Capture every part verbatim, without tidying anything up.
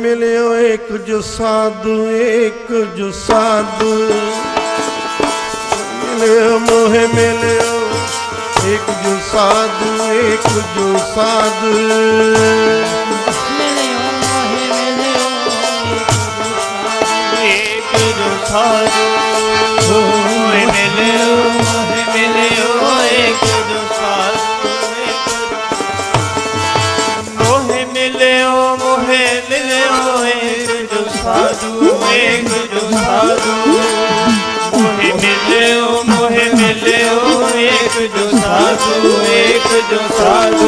मिलियो एक जो साधु, एक जो साधु मिलियो, मोह मिलियो एक जो साधु, एक जो साधु मिलियो, मोह मिलियो एक जो साधु, मोह मिलियो, मोह मिलियो एक जो साधु, मोह मिलियो, मोह मिलियो एक जो साधु, एक जो साधु, मोह मिलियो, मोह मिलियो एक जो साधु, एक जो साधु,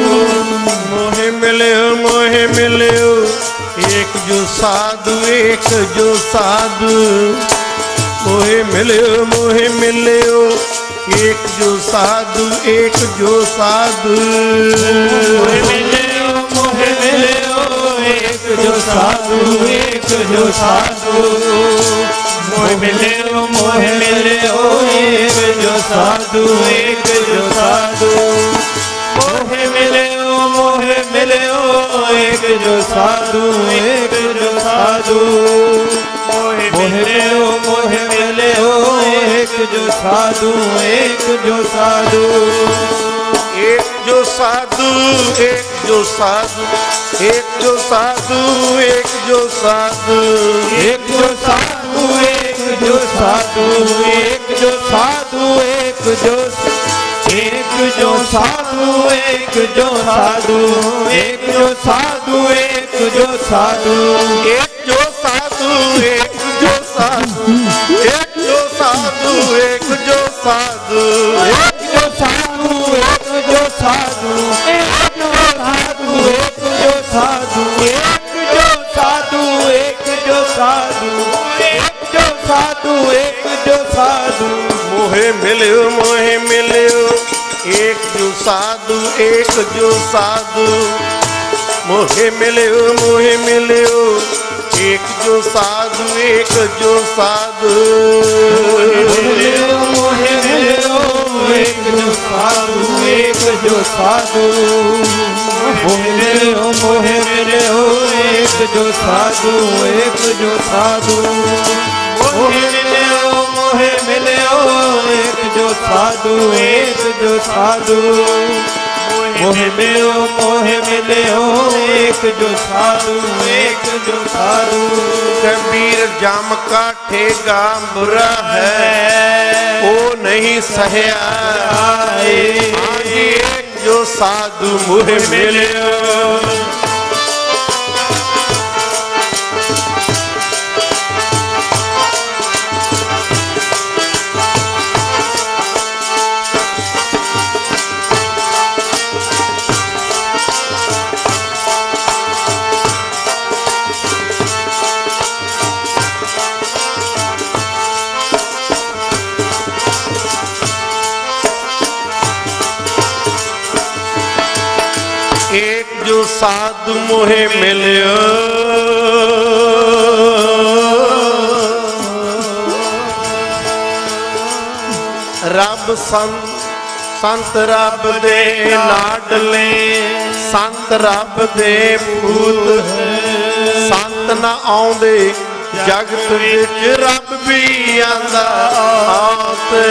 मोह मिलियो, मोह मिलियो एक जो साधु, एक जो साधु मोह मिलियो, मोह मिलियो एक जो साधु, एक जो साधु मोह मिलियो, मोह मिलियो एक जो साधु, एक जो साधु, मोह मिलियो, मोह मिलियो एक जो साधु, एक जो साधु, मोह मिलियो, मोह मिलियो एक जो साधु, एक जो साधु, मोह मिलियो, मोह मिलियो एक जो साधु, एक जो साधु, एक जो साधु, एक जो साधु, एक जो साधु, एक जो साधु, एक जो साधु, एक जो साधु, एक जो साधु, एक जो एक जो साधु, एक जो साधु, एक जो साधु, एक जो साधु, एक जो साधु, एक जो साधु, एक जो साधु, एक जो साधु, एक जो साधु, एक जो साधु, एक जो साधु, एक जो साधु, एक जो साधु, एक जो साधु, एक जो साधु, एक जो साधु, मोह मिलियो, मोह मिलियो एक जो साधु, एक जो साधु मोह मिलियो, मोह मिलियो एक जो साधु, एक जो साधु मिलियो, मोह मिलियो एक जो साधु, एक जो साधु, मोह मिलियो, मोह मिलियो एक जो साधु, एक जो साधु, मोह मिलियो, मोह मिलियो एक जो साधु, एक जो साधु, मोह मिलियो, मोह मिलियो एक जो साधु, एक जो साधु, कबीर जाम का ठेगा बुरा है वो नहीं सहया, आज एक जो साधु मोह मिलियो। एक जो साधु मोहे मिलियो, रब संत संत रब दे लाडले, संत रब दे पूत, संत ना आउंदे जगत विच रब भी आंदा आते।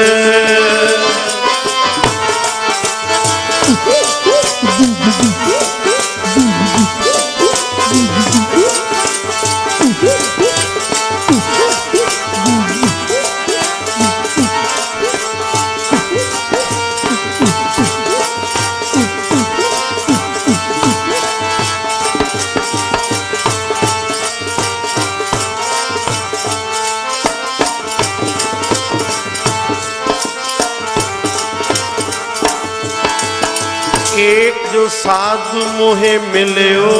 एक जो साधु मोहे मिलियो,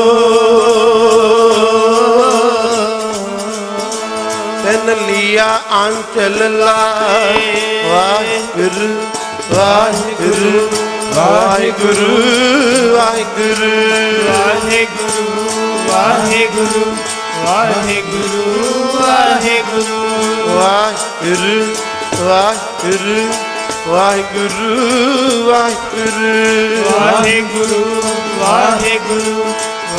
तन लिया आंचल लाए, वाहिगुरु वाहिगुरु वाहिगुरु वाहिगुरु वाहिगुरु वाहिगुरु वाहिगुरु वाहिगुरु वाहिगुरु वाहिगुरु वाहिगुरु वाहिगुरु वाहिगुरु वाहिगुरु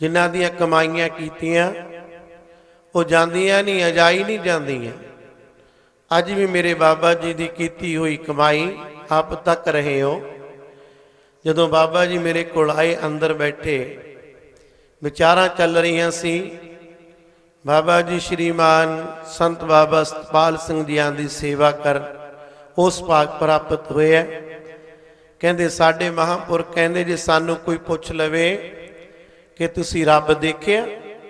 जिन्हां दियां कमाईयां कीतियां वो जांदियां नहीं, अजाई नहीं जांदियां। अज भी मेरे बाबा जी की कीती हुई कमाई आप तक रहे हो। जदों बाबा जी मेरे कोल आए, अंदर बैठे, विचारां चल रही सी। बाबा जी श्रीमान संत बाबा सतपाल सिंह जी की सेवा कर उस भाग प्राप्त होए। कहते साडे महापुरख कहते जे सानू कोई पुछ लवे कि तुसी रब देखिया,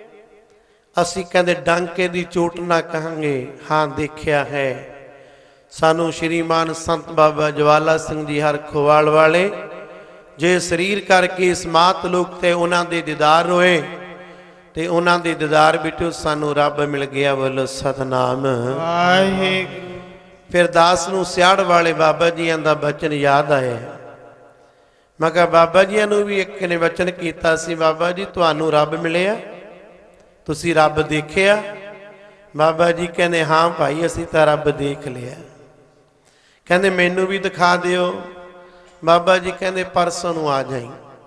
असी कहते डांके दी चोट ना कहांगे हाँ देखिया है। सानू श्रीमान संत बाबा ज्वाला सिंह जी हर खोवाल वाले जे शरीर करके इस मात लोक ते उन्हां दे दीदार होए ते उन्हां दे दीदार बिचों सानू रब मिल गया। बोलो सतनाम वाहिगुरू। फिर दास नूं सियाड़ वाले बाबा जियां दा बचन याद आया। मैं कहा बाबा जियां नूं भी एक ने वचन कीता सी, बाबा जी तुहानू रब मिलिया, तुसी रब देखिया? बाबा जी कहने हाँ भाई असी तो रब देख लिया। कहते मैनू भी दिखा दिओ। बाबा जी कहते परसों नूं आ जाई।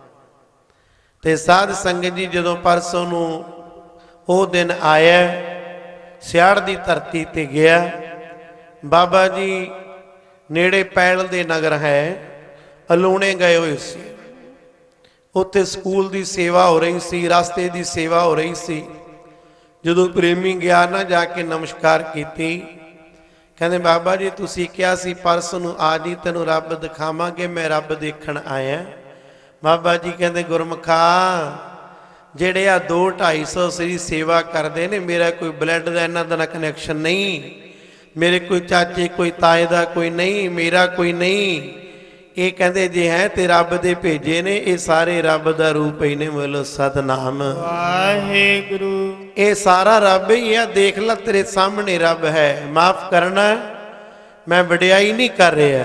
ते साध संगत जी जदों परसों नूं वो दिन आया, सियाड़ दी धरती ते गया। बाबा जी नेड़े पैल दे नगर है अलूणे गए हुए सी। उत्थे स्कूल दी सेवा हो रही सी, रास्ते दी सेवा हो रही सी। जदों प्रेमी गया ना जाके नमस्कार कीती। कहते बाबा जी तुसी क्या सी परसों नूं आ जी, तैनू रब दिखावांगे, मैं रब देखण आया। बाबा जी कहते गुरमुखा जेड़े आ दो ढाई सौ सरी सेवा करते ने, मेरा कोई ब्लड का इन्हां दा कनैक्शन नहीं, मेरे कोई चाचे कोई ताए दा कोई नहीं, मेरा कोई नहीं। ये कहते जे है ते रब दे भेजे ने, ये सारे रब दा रूप ही ने। बोलो सतनाम वाहिगुरू। ये सारा रब ही है। देख ला तेरे सामने रब है। माफ करना मैं वडियाई नहीं कर रहा।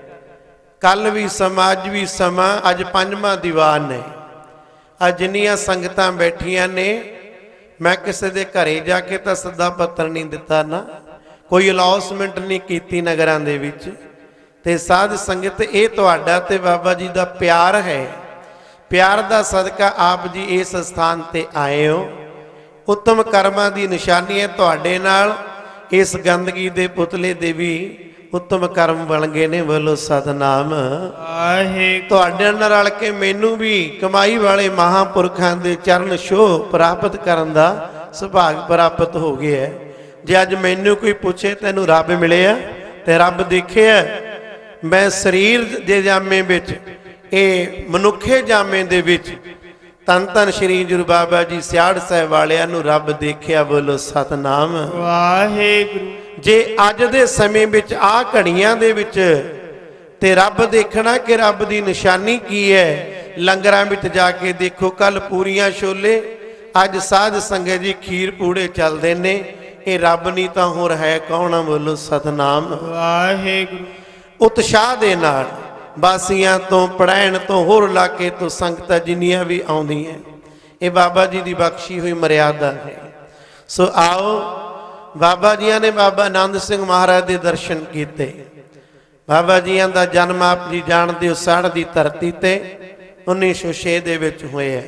कल भी समा अज भी समा, अज पंजवां दीवान है। अज जिन्नियां संगतां बैठियां ने, मैं किसी दे घरे जाके तो सदा पत्र नहीं दिता ना, कोई अनाउंसमेंट नहीं की नगरां दे विच। ते साध संगत ये तुहाडा ते बाबा जी दा प्यार है। प्यार दा सदका आप जी इस स्थान ते आए हो। उत्तम कर्मां दी निशानी है तुहाडे नाल इस गंदगी दे पुतले दे भी उत्तम कर्म बन गए ने। बोलो सतनाम वाहिगुरू। तुहाडे नाल रल के मैनू भी कमाई वाले महापुरखां दे चरण छोह प्राप्त करन दा सुभाग प्राप्त हो गया है। जे अज मैनू कोई पूछे तैनू रब मिलिया ते रब देखिया, मैं शरीर दे जामे विच ये मनुखे जामे दे विच तन तन श्री गुरु बाबा जी सियाड़ साहब वालियां नू रब देखिया। बोलो सतनाम वाहिगुरू। जे अज दे समय विच आ घड़ियां दे विच ते रब देखना कि रब दी निशानी की है। लंगरां विच जाके देखो, कल पूरियां छोले, अज साध संगत जी खीर पूड़े चलदे ने। ये रब नहीं तो होर है कौन? बोलो सतनाम वाहिगुरू। उत्साह दे नाल बासियां तो पढ़ैण तो होर इलाके तो संगतां जिन्नियां भी आउंदियां, ये बाबा जी की बख्शी हुई मर्यादा है। सो आओ बाबा जियां ने बाबा आनंद सिंह महाराज के दर्शन किए। बाबा जियां का जन्म आप जी जानते हो साड़ की धरती ते उन्नीस सौ छे दे विच होया।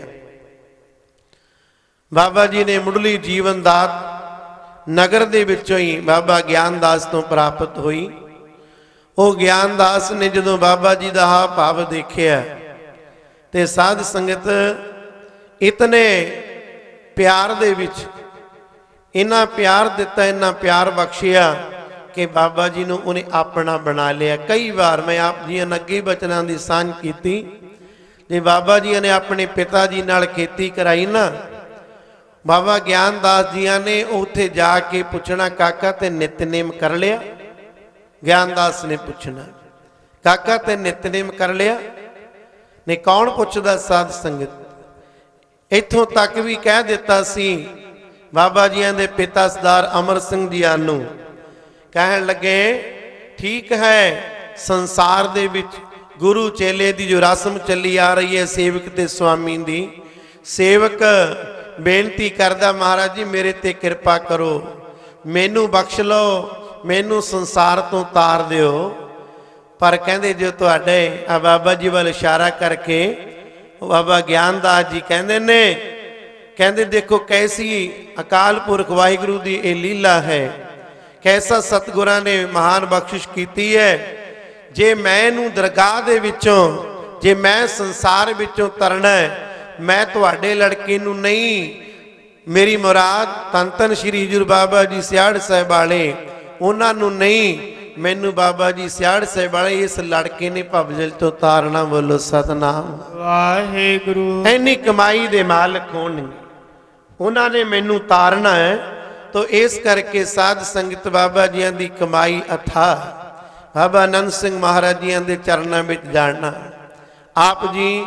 बाबा जी ने मुढ़ली जीवन दात नगर दे विचों ही बाबा ज्ञानदास तो प्राप्त हुई। वो ज्ञानदास ने जदों बाबा जी का हाव भाव देखिया ते साध संगत इतने प्यार दे विच इन्ना प्यार दिता, इन्ना प्यार बख्शिया कि बाबा जी नूं उन्हें अपना बना लिया। कई बार मैं आप जी अगे बचनां दी सांझ कीती, जे बाबा जी ने अपने पिता जी नाल खेती कराई ना, बाबा ज्ञानदास जी ने उत्थे जाके पूछना काका ते नितनेम कर लिया? ज्ञानदास ने पूछना काका ते नितनेम कर लिया? ने कौन पूछदा? साध संगत। इत्थों तक भी कह दिता सी बाबा जी के पिता सरदार अमर सिंह जी आनू कहन लगे ठीक है, संसार दे विच गुरु चेले की जो रस्म चली आ रही है सेवक ते स्वामी दी, सेवक बेनती करदा महाराज जी मेरे ते कृपा करो, मैनू बख्श लो, मैनू संसार तो तार दिओ। पर कहते जो तुहाडे आ बाबा जी वाल इशारा करके बाबा ज्ञानदास जी कहते ने ਕਹਿੰਦੇ ਦੇਖੋ ਕੈਸੀ ਅਕਾਲ ਪੁਰਖ ਵਾਹਿਗੁਰੂ ਦੀ ਇਹ ਲੀਲਾ ਹੈ, ਕੈਸਾ ਸਤਿਗੁਰਾਂ ਨੇ ਮਹਾਨ ਬਖਸ਼ਿਸ਼ ਕੀਤੀ ਹੈ। ਜੇ ਮੈਂ ਇਹਨੂੰ ਦਰਗਾਹ ਦੇ ਵਿੱਚੋਂ, ਜੇ ਮੈਂ ਸੰਸਾਰ ਵਿੱਚੋਂ ਤਰਨਾ ਹੈ, ਮੈਂ ਤੁਹਾਡੇ ਲੜਕੇ ਨੂੰ ਨਹੀਂ, ਮੇਰੀ ਮੁਰਾਦ ਧੰਨ ਧੰਨ ਸ਼੍ਰੀ ਹਜ਼ੂਰ ਬਾਬਾ ਜੀ ਸਿਆੜ ਸਾਹਿਬ ਵਾਲੇ, ਉਹਨਾਂ ਨੂੰ ਨਹੀਂ, ਮੈਨੂੰ ਬਾਬਾ ਜੀ ਸਿਆੜ ਸਾਹਿਬ ਵਾਲੇ ਇਸ ਲੜਕੇ ਨੇ ਭਵਜਲ ਤੋਂ ਤਾਰਨਾ। ਬੋਲੋ ਸਤਨਾਮ ਵਾਹਿਗੁਰੂ। ਐਨੀ ਕਮਾਈ ਦੇ ਮਾਲਕ ਹੋਣਗੇ, ਉਹਨਾਂ ਨੇ ਮੈਨੂੰ ਤਾਰਨਾ ਹੈ। ਤੋ ਇਸ ਕਰਕੇ ਸਾਧ ਸੰਗਤ ਬਾਬਾ ਜੀਆਂ ਦੀ ਕਮਾਈ ਅਥਾਹ, ਬਾਬਾ ਆਨੰਦ ਸਿੰਘ ਮਹਾਰਾਜ ਜੀਆਂ ਦੇ ਚਰਨਾਂ ਵਿੱਚ ਜਾਣਾ। ਆਪ ਜੀ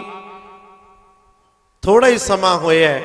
ਥੋੜਾ ਹੀ ਸਮਾਂ ਹੋਇਆ,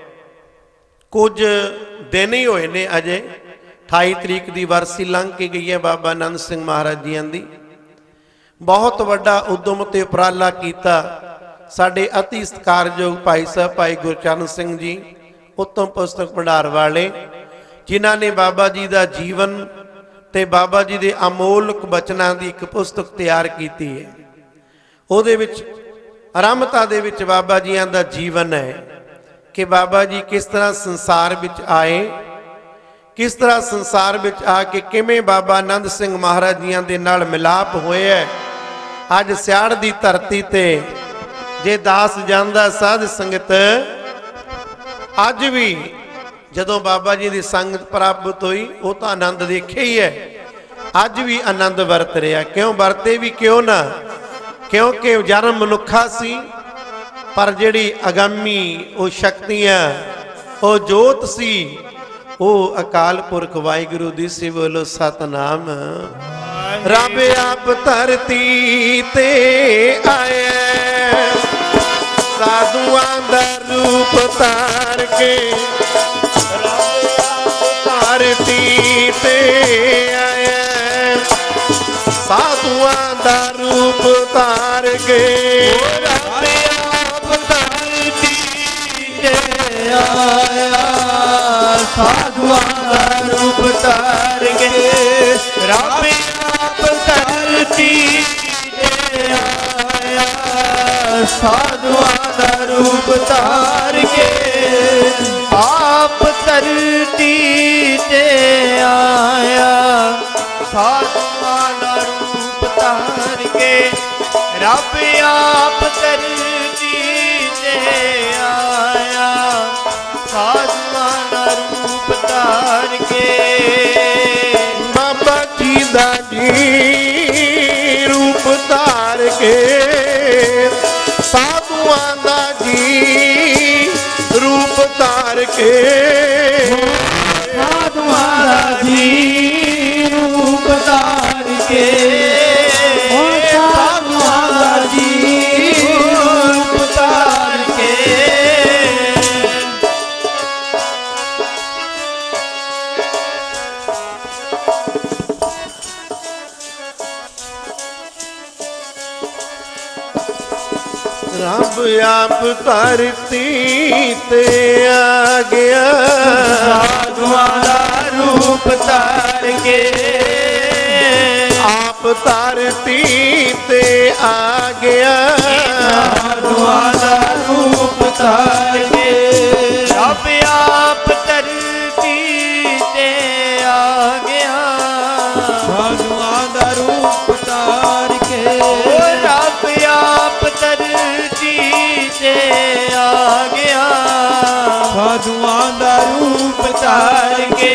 ਕੁਝ ਦਿਨ ਹੀ ਹੋਏ ਨੇ ਅਜੇ, ਅਠਾਈ ਤਰੀਕ ਦੀ ਵਰਸੀ ਲੰਘ ਕੇ ਗਈ ਹੈ ਬਾਬਾ ਆਨੰਦ ਸਿੰਘ ਮਹਾਰਾਜ ਜੀਆਂ ਦੀ। ਬਹੁਤ ਵੱਡਾ ਉਦਮ ਤੇ ਉਪਰਾਲਾ ਕੀਤਾ ਸਾਡੇ ਅਤੀ ਸਤਿਕਾਰਯੋਗ ਭਾਈ ਸਾਹਿਬ ਭਾਈ ਗੁਰਚਰਨ ਸਿੰਘ ਜੀ, ਉੱਤਮ ਪੁਸਤਕ ਭੰਡਾਰ ਵਾਲੇ, ਜਿਨ੍ਹਾਂ ਨੇ ਬਾਬਾ ਜੀ ਦਾ ਜੀਵਨ ਤੇ ਬਾਬਾ ਜੀ ਦੇ ਅਮੋਲਕ ਬਚਨਾਂ ਦੀ ਇੱਕ ਪੁਸਤਕ ਤਿਆਰ ਕੀਤੀ ਹੈ। ਉਹਦੇ ਵਿੱਚ ਆਰੰਭਤਾ ਦੇ ਵਿੱਚ ਬਾਬਾ ਜੀਆਂ ਦਾ ਜੀਵਨ ਹੈ ਕਿ ਬਾਬਾ ਜੀ ਕਿਸ ਤਰ੍ਹਾਂ ਸੰਸਾਰ ਵਿੱਚ ਆਏ, ਕਿਸ ਤਰ੍ਹਾਂ ਸੰਸਾਰ ਵਿੱਚ ਆ ਕੇ ਕਿਵੇਂ ਬਾਬਾ ਆਨੰਦ ਸਿੰਘ ਮਹਾਰਾਜ ਜੀਆਂ ਦੇ ਨਾਲ ਮਿਲਾਪ ਹੋਇਆ। ਅੱਜ ਸਿਆੜ ਦੀ ਧਰਤੀ ਤੇ ਜੇ ਦਾਸ ਜਾਂਦਾ ਸਾਧ ਸੰਗਤ, ਅੱਜ ਵੀ ਜਦੋਂ ਬਾਬਾ ਜੀ ਦੀ ਸੰਗਤ ਪ੍ਰਾਪਤ ਹੋਈ ਉਹ ਤਾਂ ਆਨੰਦ ਦੇਖਿਆ ਹੀ ਹੈ, ਅੱਜ ਵੀ ਆਨੰਦ ਵਰਤ ਰਿਹਾ। ਕਿਉਂ ਵਰਤੇ ਵੀ ਕਿਉਂ ਨਾ, ਕਿਉਂਕਿ ਜਨਮ ਮਨੁੱਖਾ ਸੀ, ਪਰ ਜਿਹੜੀ ਅਗੰਮੀ ਉਹ ਸ਼ਕਤੀਆਂ, ਉਹ ਜੋਤ ਸੀ, ਉਹ ਅਕਾਲ ਪੁਰਖ ਵਾਹਿਗੁਰੂ ਦੀ ਸੀ। ਬੋਲੋ ਸਤਨਾਮ। ਰੱਬ ਆਪ ਧਰਤੀ ਤੇ ਆਇਆ, ਸਾਧੂਆਂ ਦਾ ਰੂਪ ਧਾਰ ਕੇ, ਰੱਬ ਆਪ ਧਰਤੀ ਤੇ ਆਇਆ, ਸਾਧੂਆਂ ਦਾ ਰੂਪ ਧਾਰ ਕੇ, ਰੱਬ ਆਪ ਧਰਤੀ ਤੇ ਆਇਆ, ਸਾਧੂਆਂ ਦਾ ਰੂਪ ਧਾਰ ਕੇ, ਰੱਬ ਆਪ ਧਰਤੀ ਤੇ ਆਇਆ, ਸਾਧੂਆਂ ਦਾ ਰੂਪ ਧਾਰ ਕੇ, ਆਪ ਧਰਤੀ ਤੇ ਆਇਆ, ਸਾਧੂਆਂ ਦਾ ਰੂਪ ਧਾਰ ਕੇ, ਰੱਬ ਆਪ ਧਰਤੀ ਤੇ ਆਇਆ, ਸਾਧੂਆਂ ਦਾ ਰੂਪ ਧਾਰ ਕੇ। ਬਾਬਾ ਜੀ ਦਾ ਜੀ ਰੂਪ ਧਾਰ ਕੇ, ਸਾਧੂਆਂ ਦਾ ਜੀ ਰੂਪ ਧਾਰ ਕੇ, ਸਾਧੂਆਂ ਦਾ ਜੀ ਰੂਪ ਧਾਰ ਕੇ, ਸਾਧੂਆਂ ਦਾ ਜੀ ਰੂਪ ਧਾਰ ਕੇ, ਰੱਬ ਆਪ ਧਰਤੀ ਤੇ ਆ ਗਿਆ, ਸਾਧੂਆਂ ਦਾ ਰੂਪ ਧਾਰ ਕੇ, ਆਪ ਧਰਤੀ ਤੇ ਆ ਗਿਆ, ਸਾਧੂਆਂ ਦਾ ਰੂਪ ਧਾਰ ਕੇ, ਰੱਬ ਆਪ ਧਰਤੀ ਤੇ ਆ ਗਿਆ, ਸਾਧੂਆਂ ਦਾ ਰੂਪ ਧਾਰ ਕੇ, ਰੱਬ ਆਪ ਧਰਤੀ ਤੇ ਆ ਗਿਆ, ਸਾਧੂਆਂ ਦਾ ਰੂਪ ਧਾਰ ਕੇ।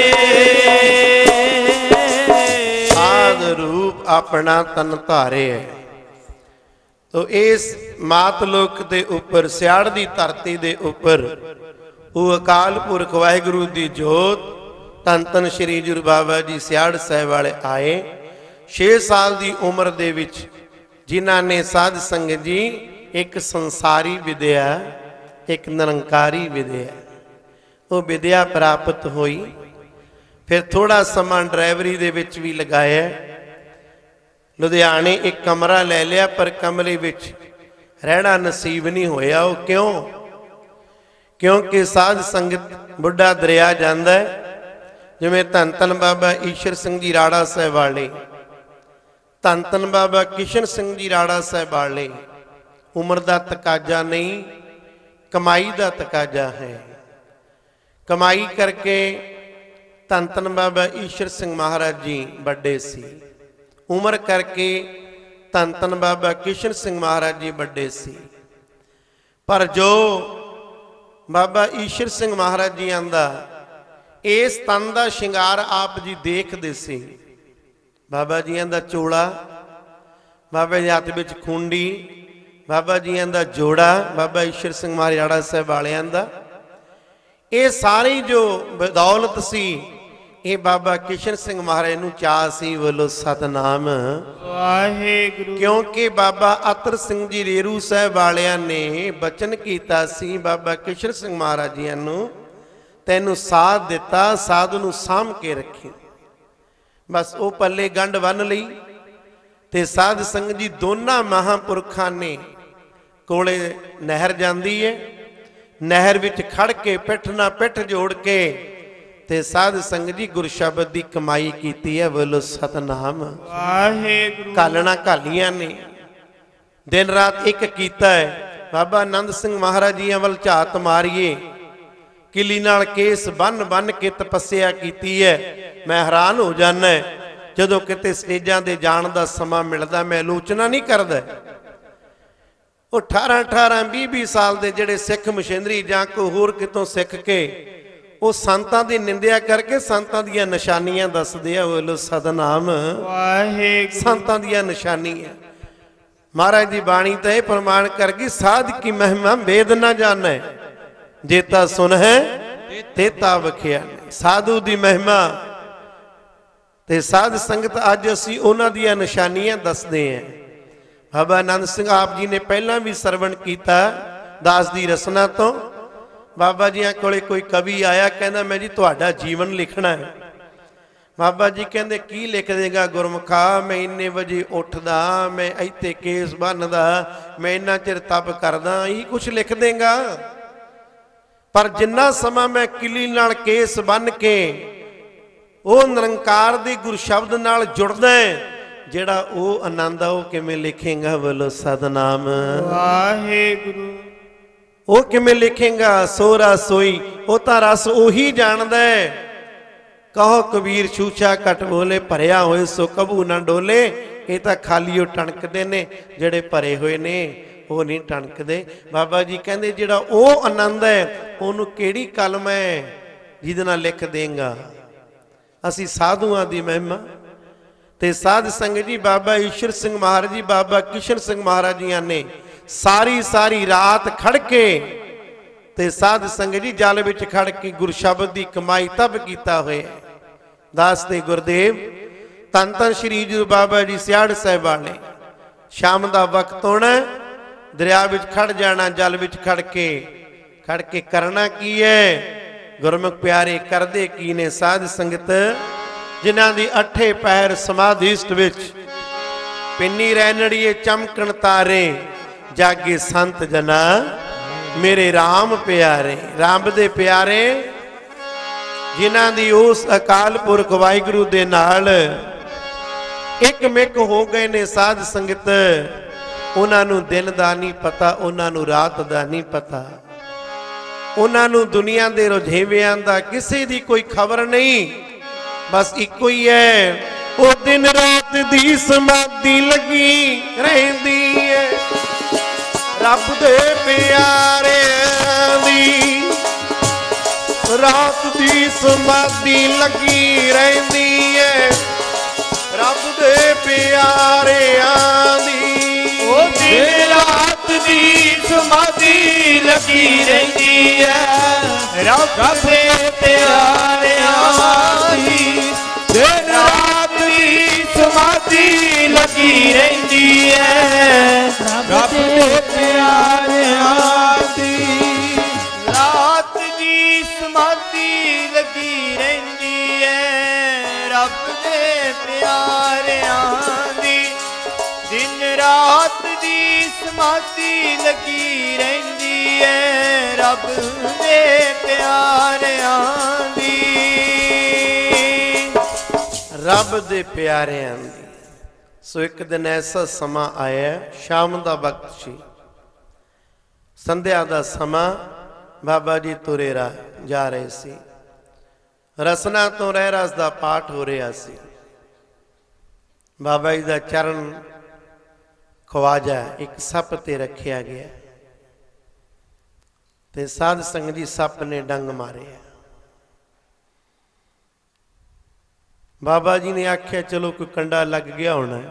ਸਾਧ ਰੂਪ ਆਪਣਾ ਤਨ ਧਾਰੇ ਹੈ। ਤੋ ਇਸ ਮਾਤ ਲੋਕ ਦੇ ਉੱਪਰ, ਸਿਆੜ ਦੀ ਧਰਤੀ ਦੇ ਉੱਪਰ, ਉਹ ਅਕਾਲ ਪੁਰਖ ਵਾਹਿਗੁਰੂ ਦੀ ਜੋਤ ਧੰਨ ਧੰਨ ਸ਼੍ਰੀ ਹਜ਼ੂਰ ਬਾਬਾ ਜੀ ਸਿਆੜ ਸਾਹਿਬ ਵਾਲੇ ਆਏ। ਛੇ ਸਾਲ ਦੀ ਉਮਰ ਦੇ ਵਿੱਚ ਜਿਨ੍ਹਾਂ ਨੇ ਸਾਧ ਸੰਗਤ ਜੀ ਇੱਕ ਸੰਸਾਰੀ ਵਿਦਿਆ, ਇੱਕ ਨਿਰੰਕਾਰੀ ਵਿਦਿਆ, ਉਹ ਵਿਦਿਆ ਪ੍ਰਾਪਤ ਹੋਈ। ਫਿਰ ਥੋੜਾ ਸਮਾਂ ਡਰਾਈਵਰੀ ਦੇ ਵਿੱਚ ਵੀ ਲਗਾਇਆ। ਲੁਧਿਆਣੇ ਇੱਕ ਕਮਰਾ ਲੈ ਲਿਆ, ਪਰ ਕਮਰੇ ਵਿੱਚ ਰਹਿਣਾ ਨਸੀਬ ਨਹੀਂ ਹੋਇਆ। ਉਹ ਕਿਉਂ? ਕਿਉਂਕਿ ਸਾਧ ਸੰਗਤ ਬੁੱਢਾ ਦਰਿਆ ਜਾਂਦਾ ਹੈ। ਜਿਵੇਂ ਧੰਨ ਧੰਨ ਬਾਬਾ ਈਸ਼ਰ ਸਿੰਘ ਜੀ ਰਾੜਾ ਸਾਹਿਬ ਵਾਲੇ, ਧੰਨ ਧੰਨ ਬਾਬਾ ਕਿਸ਼ਨ ਸਿੰਘ ਜੀ ਰਾੜਾ ਸਾਹਿਬ ਵਾਲੇ, ਉਮਰ ਦਾ ਤਕਾਜ਼ਾ ਨਹੀਂ, ਕਮਾਈ ਦਾ ਤਕਾਜ਼ਾ ਹੈ। ਕਮਾਈ ਕਰਕੇ ਧੰਨ ਧੰਨ ਬਾਬਾ ਈਸ਼ਰ ਸਿੰਘ ਮਹਾਰਾਜ ਜੀ ਵੱਡੇ ਸੀ। ਉਮਰ ਕਰਕੇ ਧੰਨ ਧੰਨ ਬਾਬਾ ਕਿਸ਼ਨ ਸਿੰਘ ਮਹਾਰਾਜ ਜੀ ਵੱਡੇ ਸੀ। ਪਰ ਜੋ ਬਾਬਾ ਈਸ਼ਰ ਸਿੰਘ ਮਹਾਰਾਜ ਜੀ ਆਂਦਾ ਇਸ ਤਨ ਦਾ ਸ਼ਿੰਗਾਰ ਆਪ ਜੀ ਦੇਖਦੇ ਸੀ। ਬਾਬਾ ਜੀਆਂ ਦਾ ਚੋਲਾ, ਬਾਬਾ ਜੀ ਹੱਥ ਵਿੱਚ ਖੁੰਡੀ, ਬਾਬਾ ਜੀਆਂ ਦਾ ਜੋੜਾ, ਬਾਬਾ ਈਸ਼ਰ ਸਿੰਘ ਮਹਾਰਾਜਾ ਸਾਹਿਬ ਵਾਲਿਆਂ ਦਾ, ਇਹ ਸਾਰੀ ਜੋ ਬਦੌਲਤ ਸੀ ਇਹ ਬਾਬਾ ਕਿਸ਼ਨ ਸਿੰਘ ਮਹਾਰਾਜ ਨੂੰ ਚਾਅ ਸੀ। ਬੋਲੋ ਸਤਨਾਮ ਵਾਹਿਗੁਰੂ। ਕਿਉਂਕਿ ਬਾਬਾ ਅਤਰ ਸਿੰਘ ਜੀ ਰੇਰੂ ਸਾਹਿਬ ਵਾਲਿਆਂ ਨੇ ਬਚਨ ਕੀਤਾ ਸੀ ਬਾਬਾ ਕਿਸ਼ਨ ਸਿੰਘ ਮਹਾਰਾਜ ਜੀ ਨੂੰ, ਤੈਨੂੰ ਸਾਧ ਦਿੱਤਾ, ਸਾਧ ਨੂੰ ਸਾਂਭ ਕੇ ਰੱਖੀ। ਬਸ ਉਹ ਪੱਲੇ ਗੰਢ ਬੰਨ ਲਈ ਤੇ ਸਾਧ ਸੰਗਤ ਜੀ ਦੋਨਾਂ ਮਹਾਂਪੁਰਖਾਂ ਨੇ ਕੋਲੇ ਨਹਿਰ ਜਾਂਦੀ ਹੈ, ਨਹਿਰ ਵਿੱਚ ਖੜ ਕੇ ਪਿੱਠ ਨਾਲ ਪਿੱਠ ਜੋੜ ਕੇ ਤੇ ਸਾਧ ਸੰਗਤ ਜੀ ਗੁਰ ਸ਼ਬਦ ਦੀ ਕਮਾਈ ਕੀਤੀ ਹੈ। ਬੋਲੋ ਸਤਨਾਮ ਵਾਹਿਗੁਰੂ। ਕਾਲਣਾ ਘਾਲੀਆਂ ਨੇ, ਦਿਨ ਰਾਤ ਇੱਕ ਕੀਤਾ ਹੈ। ਬਾਬਾ ਆਨੰਦ ਸਿੰਘ ਮਹਾਰਾਜ ਜੀਆਂ ਵੱਲ ਝਾਤ ਮਾਰੀਏ, ਕਿਲੀ ਨਾਲ ਕੇਸ ਬੰਨ ਬੰਨ ਕੇ ਤਪੱਸਿਆ ਕੀਤੀ ਹੈ। ਮੈਂ ਹੈਰਾਨ ਹੋ ਜਾਂਦਾ ਜਦੋਂ ਕਿਤੇ ਸਟੇਜਾਂ ਦੇ ਜਾਣ ਦਾ ਸਮਾਂ ਮਿਲਦਾ, ਮੈਂ ਆਲੋਚਨਾ ਨਹੀਂ ਕਰਦਾ। ਉਹ ਅਠਾਰਾਂ ਅਠਾਰਾਂ ਵੀਹ ਵੀਹ ਸਾਲ ਦੇ ਜਿਹੜੇ ਸਿੱਖ ਮਸ਼ੀਨਰੀ ਜਾਂ ਕੋਈ ਹੋਰ ਕਿਤੋਂ ਸਿੱਖ ਕੇ ਉਹ ਸੰਤਾਂ ਦੀ ਨਿੰਦਿਆ ਕਰਕੇ ਸੰਤਾਂ ਦੀਆਂ ਨਿਸ਼ਾਨੀਆਂ ਦੱਸਦੇ ਆ। ਬੋਲੋ ਸਤਨਾਮ ਵਾਹਿਗੁਰੂ। ਸੰਤਾਂ ਦੀਆਂ ਨਿਸ਼ਾਨੀਆਂ ਮਹਾਰਾਜ ਦੀ ਬਾਣੀ ਤਾਂ ਇਹ ਪ੍ਰਮਾਣ ਕਰ ਗਈ, ਸਾਧ ਕੀ ਮਹਿਮਾ ਵੇਦ ਨਾ ਜਾਣੈ, ਜੇਤਾ ਸੁਣ ਹੈ ਤੇਤਾ ਵਖਿਆ। ਸਾਧੂ ਦੀ ਮਹਿਮਾ ਤੇ ਸਾਧ ਸੰਗਤ ਅੱਜ ਅਸੀਂ ਉਹਨਾਂ ਦੀਆਂ ਨਿਸ਼ਾਨੀਆਂ ਦੱਸਦੇ ਹਾਂ। ਬਾਬਾ ਆਨੰਦ ਸਿੰਘ ਆਪ ਜੀ ਨੇ ਪਹਿਲਾਂ ਵੀ ਸਰਵਣ ਕੀਤਾ ਦਾਸ ਦੀ ਰਸਨਾ ਤੋਂ। ਬਾਬਾ ਜੀਆਂ ਕੋਲੇ ਕੋਈ ਕਵੀ ਆਇਆ, ਕਹਿੰਦਾ ਮੈਂ ਜੀ ਤੁਹਾਡਾ ਜੀਵਨ ਲਿਖਣਾ ਹੈ। ਬਾਬਾ ਜੀ ਕਹਿੰਦੇ ਕੀ ਲਿਖ ਦੇਗਾ ਗੁਰਮੁਖਾ, ਮੈਂ ਇੰਨੇ ਵਜੇ ਉੱਠਦਾ, ਮੈਂ ਇੱਥੇ ਕੇਸ ਬੰਨਦਾ, ਮੈਂ ਇੰਨਾ ਚਿਰ ਤਪ ਕਰਦਾ, ਇਹੀ ਕੁਛ ਲਿਖ ਦੇਗਾ। ਪਰ ਜਿੰਨਾ ਸਮਾਂ ਮੈਂ ਕਿਲੀ ਨਾਲ ਕੇਸ ਬੰਨ ਕੇ ਉਹ ਨਿਰੰਕਾਰ ਦੇ ਗੁਰ ਸ਼ਬਦ ਨਾਲ ਜੁੜਦਾ ਜਿਹੜਾ ਉਹ ਆਨੰਦ ਆ ਉਹ ਕਿਵੇਂ ਲਿਖੇਗਾ। ਬੋਲੋ ਸਤਨਾਮ ਵਾਹਿਗੁਰੂ। ਉਹ ਕਿਵੇਂ ਲਿਖੇਗਾ। ਸੋ ਰਸ ਸੋਈ, ਉਹ ਤਾਂ ਰਸ ਉਹੀ ਜਾਣਦਾ ਹੈ। ਕਹੋ ਕਬੀਰ ਛੂਛਾ ਘਟ ਬੋਲੇ, ਭਰਿਆ ਹੋਏ ਸੋ ਕਬੂ ਨਾ ਡੋਲੇ। ਇਹ ਤਾਂ ਖਾਲੀ ਉਹ ਟਣਕਦੇ ਨੇ, ਜਿਹੜੇ ਭਰੇ ਹੋਏ ਨੇ ਉਹ ਨਹੀਂ ਟਣਕਦੇ। ਬਾਬਾ ਜੀ ਕਹਿੰਦੇ ਜਿਹੜਾ ਉਹ ਆਨੰਦ ਹੈ ਉਹਨੂੰ ਕਿਹੜੀ ਕਲਮ ਹੈ ਜਿਹਦੇ ਨਾਲ ਲਿਖ ਦੇਂਗਾ। ਅਸੀਂ ਸਾਧੂਆਂ ਦੀ ਮਹਿਮਾ ਤੇ ਸਾਧ ਸੰਗਤ ਜੀ ਬਾਬਾ ਈਸ਼ਰ ਸਿੰਘ ਮਹਾਰਾਜ ਜੀ, ਬਾਬਾ ਕਿਸ਼ਨ ਸਿੰਘ ਮਹਾਰਾਜ ਜੀਆਂ ਨੇ ਸਾਰੀ ਸਾਰੀ ਰਾਤ ਖੜ ਕੇ ਤੇ ਸਾਧ ਸੰਗਤ ਜੀ ਜਲ ਵਿੱਚ ਖੜ ਕੇ ਗੁਰ ਸ਼ਬਦ ਦੀ ਕਮਾਈ ਤਬ ਕੀਤਾ ਹੋਇਆ। ਦਾਸ ਤੇ ਗੁਰਦੇਵ ਧੰਨ ਧੰਨ ਸ਼੍ਰੀ ਗੁਰੂ ਬਾਬਾ ਜੀ ਸਿਆੜ ਸਾਹਿਬ ਵਾਲੇ, ਸ਼ਾਮ ਦਾ ਵਕਤ ਹੋਣਾ, ਦਰਿਆ ਵਿੱਚ ਖੜ ਜਾਣਾ, ਜਲ ਵਿੱਚ ਖੜ ਕੇ ਖੜ ਕੇ ਕਰਨਾ ਕੀ ਹੈ। ਗੁਰਮੁਖ ਪਿਆਰੇ ਕਰਦੇ ਕੀ ਨੇ। ਸਾਧ ਸੰਗਤ ਜਿਨ੍ਹਾਂ ਦੀ ਅੱਠੇ ਪੈਰ ਸਮਾਧਿਸ਼ਟ ਵਿੱਚ ਪਿੰਨੀ ਰੈਣੜੀਏ ਚਮਕਣ ਤਾਰੇ, ਜਾਗੇ ਸੰਤ ਜਨਾ ਮੇਰੇ ਰਾਮ ਪਿਆਰੇ। ਰੱਬ ਦੇ ਪਿਆਰੇ ਜਿਨ੍ਹਾਂ ਦੀ ਉਸ ਅਕਾਲ ਪੁਰਖ ਵਾਹਿਗੁਰੂ ਦੇ ਨਾਲ ਇੱਕ ਮਿਕ ਹੋ ਗਏ ਨੇ। ਸਾਧ ਸੰਗਤ ਉਹਨਾਂ ਨੂੰ ਦਿਨ ਦਾ ਨਹੀਂ ਪਤਾ, ਉਹਨਾਂ ਨੂੰ ਰਾਤ ਦਾ ਨਹੀਂ ਪਤਾ, ਉਹਨਾਂ ਨੂੰ ਦੁਨੀਆ ਦੇ ਰੁਝੇਵਿਆਂ ਦਾ ਕਿਸੇ ਦੀ ਕੋਈ ਖਬਰ ਨਹੀਂ। ਬਸ ਇੱਕੋ ਹੀ ਹੈ, ਉਹ ਦਿਨ ਰਾਤ ਦੀ ਸਮਾਧੀ ਲੱਗੀ ਰਹਿੰਦੀ ਹੈ ਰੱਬ ਦੇ ਪਿਆਰਿਆਂ ਦੀ। ਰਾਤ ਦੀ ਸਮਾਧੀ ਲੱਗੀ ਰਹਿੰਦੀ ਹੈ ਰੱਬ ਦੇ ਪਿਆਰਿਆਂ ਦੀ। ਉਹ ਦਿਨ ਰਾਤ ਦੀ ਸਮਾਧੀ ਲੱਗੀ ਰਹਿੰਦੀ ਹੈ ਰੱਬ ਦੇ ਪਿਆਰਿਆਂ ਦੀ। ਦਿਨ ਰਾਤ ਦੀ ਸਮਾਧੀ ਲੱਗੀ ਰਹਿੰਦੀ ਹੈ ਰੱਬ ਦੇ ਪਿਆਰਿਆਂ ਦੀ। ਰਾਤ ਦੀ ਸਮਾਧੀ ਲੱਗੀ ਰਹਿੰਦੀ ਹੈ ਰੱਬ ਦੇ ਪਿਆਰਿਆਂ ਦੀ। ਦਿਨ ਰਾਤ ਦੀ ਸਮਾਧੀ ਲੱਗੀ ਰਹਿੰਦੀ ਹੈ ਰੱਬ ਦੇ ਪਿਆਰਿਆਂ ਦੀ। ਰੱਬ ਦੇ ਪਿਆਰਿਆਂ ਦੀ। ਸੋ ਇੱਕ ਦਿਨ ਐਸਾ ਸਮਾਂ ਆਇਆ, ਸ਼ਾਮ ਦਾ ਵਕਤ ਸੀ, ਸੰਧਿਆ ਦਾ ਸਮਾਂ, ਬਾਬਾ ਜੀ ਤੁਰੇ ਰਾ ਜਾ ਰਹੇ ਸੀ। ਰਸਨਾ ਤੋਂ ਰਹਿ ਰਸ ਦਾ ਪਾਠ ਹੋ ਰਿਹਾ ਸੀ। ਬਾਬਾ ਜੀ ਦਾ ਚਰਨ ਖਵਾਜਾ ਇੱਕ ਸੱਪ ਤੇ ਰੱਖਿਆ ਗਿਆ ਤੇ ਸਾਧ ਸੰਗਤ ਜੀ ਸੱਪ ਨੇ ਡੰਗ ਮਾਰਿਆ। ਬਾਬਾ ਜੀ ਨੇ ਆਖਿਆ ਚਲੋ ਕੋਈ ਕੰਡਾ ਲੱਗ ਗਿਆ ਹੋਣਾ।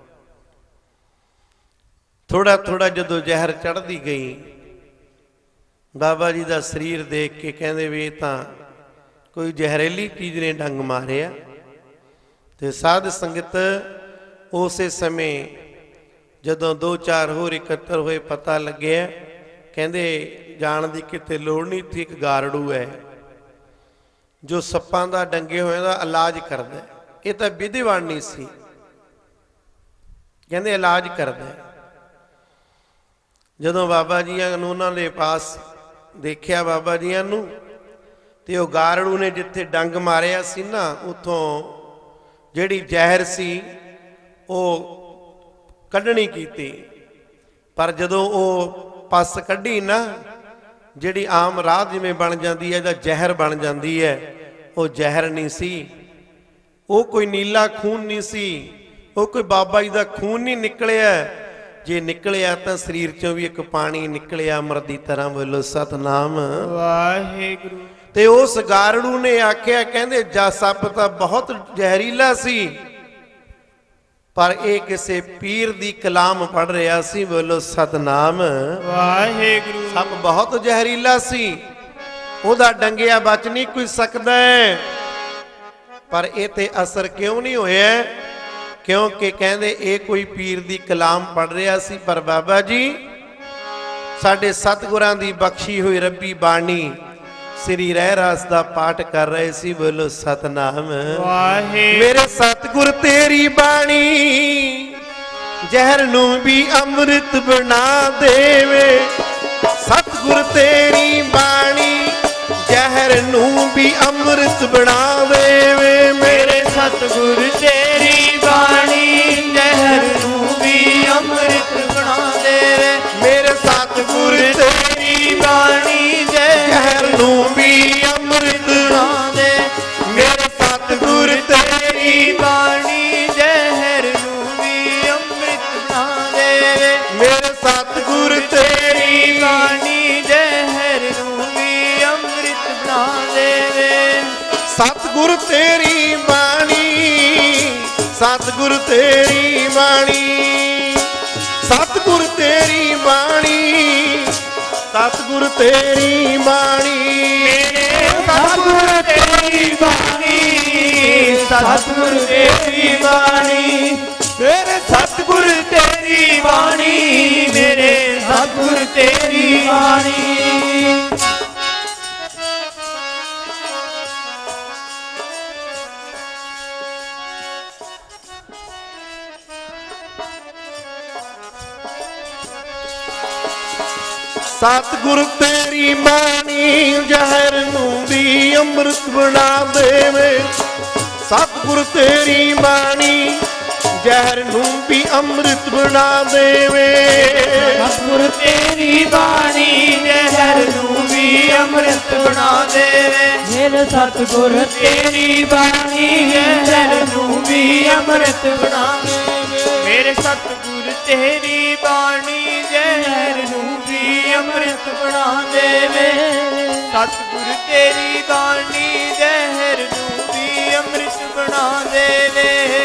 ਥੋੜਾ ਥੋੜਾ ਜਦੋਂ ਜ਼ਹਿਰ ਚੜ੍ਹਦੀ ਗਈ, ਬਾਬਾ ਜੀ ਦਾ ਸਰੀਰ ਦੇਖ ਕੇ ਕਹਿੰਦੇ ਵੀ ਇਹ ਤਾਂ ਕੋਈ ਜ਼ਹਿਰੀਲੀ ਚੀਜ਼ ਨੇ ਡੰਗ ਮਾਰਿਆ। ਤੇ ਸਾਧ ਸੰਗਤ ਉਸੇ ਸਮੇਂ ਜਦੋਂ ਦੋ ਚਾਰ ਹੋਰ ਇਕੱਤਰ ਹੋਏ, ਪਤਾ ਲੱਗਿਆ, ਕਹਿੰਦੇ ਜਾਣ ਦੀ ਕਿਤੇ ਲੋੜ ਨਹੀਂ ਸੀ, ਇੱਕ ਗਾਰੜੂ ਹੈ ਜੋ ਸੱਪਾਂ ਦਾ ਡੰਗੇ ਹੋਏ ਦਾ ਇਲਾਜ ਕਰਦਾ। ਇਹ ਤਾਂ ਵਿਧੀਵਾਨ ਨਹੀਂ ਸੀ, ਕਹਿੰਦੇ ਇਲਾਜ ਕਰਦਾ। ਜਦੋਂ ਬਾਬਾ ਜੀਆਂ ਨੂੰ ਉਹਨਾਂ ਦੇ ਪਾਸ ਦੇਖਿਆ ਬਾਬਾ ਜੀਆਂ ਨੂੰ, ਤੇ ਉਹ ਗਾਰੜੂ ਨੇ ਜਿੱਥੇ ਡੰਗ ਮਾਰਿਆ ਸੀ ਨਾ, ਉੱਥੋਂ ਜਿਹੜੀ ਜ਼ਹਿਰ ਸੀ ਉਹ ਕੱਢਣੀ ਕੀਤੀ। ਪਰ ਜਦੋਂ ਉਹ ਪਸ ਕੱਢੀ ਨਾ, ਜਿਹੜੀ ਆਮ ਰਾਹ ਜਿਵੇਂ ਬਣ ਜਾਂਦੀ ਹੈ ਜਾਂ ਜ਼ਹਿਰ ਬਣ ਜਾਂਦੀ ਹੈ, ਉਹ ਜ਼ਹਿਰ ਨਹੀਂ ਸੀ। ਉਹ ਕੋਈ ਨੀਲਾ ਖੂਨ ਨਹੀਂ ਸੀ, ਉਹ ਕੋਈ ਬਾਬਾ ਜੀ ਦਾ ਖੂਨ ਨਹੀਂ ਨਿਕਲਿਆ। ਜੇ ਨਿਕਲਿਆ ਤਾਂ ਸਰੀਰ ਚੋਂ ਵੀ ਇੱਕ ਪਾਣੀ ਨਿਕਲਿਆ ਅੰਮ੍ਰਿਤ ਦੀ ਤਰ੍ਹਾਂ। ਬੋਲੋ ਸਤਨਾਮ ਵਾਹਿਗੁਰੂ। ਤੇ ਉਸ ਗਾਰੜੂ ਨੇ ਆਖਿਆ, ਕਹਿੰਦੇ ਜਾ ਸੱਪ ਤਾਂ ਬਹੁਤ ਜ਼ਹਿਰੀਲਾ ਸੀ, ਪਰ ਇਹ ਕਿਸੇ ਪੀਰ ਦੀ ਕਲਾਮ ਪੜ੍ਹ ਰਿਹਾ ਸੀ। ਬੋਲੋ ਸਤਨਾਮ ਵਾਹਿਗੁਰੂ। ਸੱਪ ਬਹੁਤ ਜ਼ਹਿਰੀਲਾ ਸੀ, ਉਹਦਾ ਡੰਗਿਆ ਬਚ ਨਹੀਂ ਕੋਈ ਸਕਦਾ। ਪਰ ਇਹ ਤੇ ਅਸਰ ਕਿਉਂ ਨਹੀਂ ਹੋਇਆ? ਕਿਉਂਕਿ ਕਹਿੰਦੇ ਇਹ ਕੋਈ ਪੀਰ ਦੀ ਕਲਾਮ ਪੜ੍ਹ ਰਿਹਾ ਸੀ। ਪਰ ਬਾਬਾ ਜੀ ਸਾਡੇ ਸਤਿਗੁਰਾਂ ਦੀ ਬਖਸ਼ੀ ਹੋਈ ਰੱਬੀ ਬਾਣੀ ਸ੍ਰੀ ਰਹਿ ਰਾਸ ਦਾ ਪਾਠ ਕਰ ਰਹੇ ਸੀ। ਬੋਲੋ ਸਤਨਾਮ ਵਾਹਿਗੁਰੂ। ਮੇਰੇ ਸਤਿਗੁਰ ਤੇਰੀ ਬਾਣੀ ਜ਼ਹਿਰ ਨੂੰ ਵੀ ਅੰਮ੍ਰਿਤ ਬਣਾ ਦੇਵੇ। ਸਤਿਗੁਰ ਤੇਰੀ ਬਾਣੀ ਜ਼ਹਿਰ ਨੂੰ ਵੀ ਅੰਮ੍ਰਿਤ ਬਣਾ ਦੇਵੇ। ਮੇਰੇ ਸਤਿਗੁਰ ਤੇਰੀ ਬਾਣੀ ਜ਼ਹਿਰ ਨੂੰ ਵੀ ਅੰਮ੍ਰਿਤ ਬਣਾ ਦੇਵੇ। ਮੇਰੇ ਸਤਿਗੁਰ ਤੇਰੀ ਬਾਣੀ ਜ਼ਹਿਰ ਨੂੰ ਵੀ ਅੰਮ੍ਰਿਤ ਬਣਾ ਦੇ। ਮੇਰੇ ਸਤਿਗੁਰ ਤੇਰੀ ਬਾਣੀ ਜ਼ਹਿਰ ਨੂੰ ਵੀ ਅੰਮ੍ਰਿਤ ਬਣਾ ਦੇਵੇ। ਮੇਰੇ ਸਤਿਗੁਰ ਤੇਰੀ ਬਾਣੀ ਜ਼ਹਿਰ ਨੂੰ ਵੀ ਅੰਮ੍ਰਿਤ ਬਣਾ ਦੇਵੇ। ਸਤਿਗੁਰ ਤੇਰੀ ਬਾਣੀ, ਸਤਿਗੁਰ ਤੇਰੀ ਬਾਣੀ, ਸਤਿਗੁਰ ਤੇਰੀ ਬਾਣੀ, ਸਤਿਗੁਰ ਤੇਰੀ ਬਾਣੀ। ਮੇਰੇ ਸਤਿਗੁਰ ਤੇਰੀ ਬਾਣੀ, ਸਤਿਗੁਰ ਤੇਰੀ ਬਾਣੀ, ਮੇਰੇ ਸਤਿਗੁਰ ਤੇਰੀ ਬਾਣੀ, ਮੇਰੇ ਸਤਿਗੁਰ ਤੇਰੀ ਬਾਣੀ। ਸਤਿਗੁਰ ਤੇਰੀ ਬਾਣੀ ਜ਼ਹਿਰ ਨੂੰ ਵੀ ਅੰਮ੍ਰਿਤ ਬਣਾ ਦੇਵੇ। ਸਤਿਗੁਰ ਤੇਰੀ ਬਾਣੀ ਜ਼ਹਿਰ ਨੂੰ ਵੀ ਅੰਮ੍ਰਿਤ ਬਣਾ ਦੇਵੇ। ਸਤਿਗੁਰ ਤੇਰੀ ਬਾਣੀ ਜ਼ਹਿਰ ਨੂੰ ਵੀ ਅੰਮ੍ਰਿਤ ਬਣਾ ਦੇਵੇ। ਮੇਰੇ ਸਤਿਗੁਰ ਤੇਰੀ ਬਾਣੀ ਜ਼ਹਿਰ ਨੂੰ ਵੀ ਅੰਮ੍ਰਿਤ ਬਣਾ ਦੇਵੇ। ਮੇਰੇ ਸਤਿਗੁਰ ਤੇਰੀ ਬਾਣੀ ਜ਼ਹਿਰ ਨੂੰ ਵੀ ਅੰਮ੍ਰਿਤ ਬਣਾ ਦੇਵੇ। ਸਤਿਗੁਰ ਤੇਰੀ ਬਾਣੀ ਜ਼ਹਿਰ ਨੂੰ ਵੀ ਅੰਮ੍ਰਿਤ ਬਣਾ ਦੇਵੇ।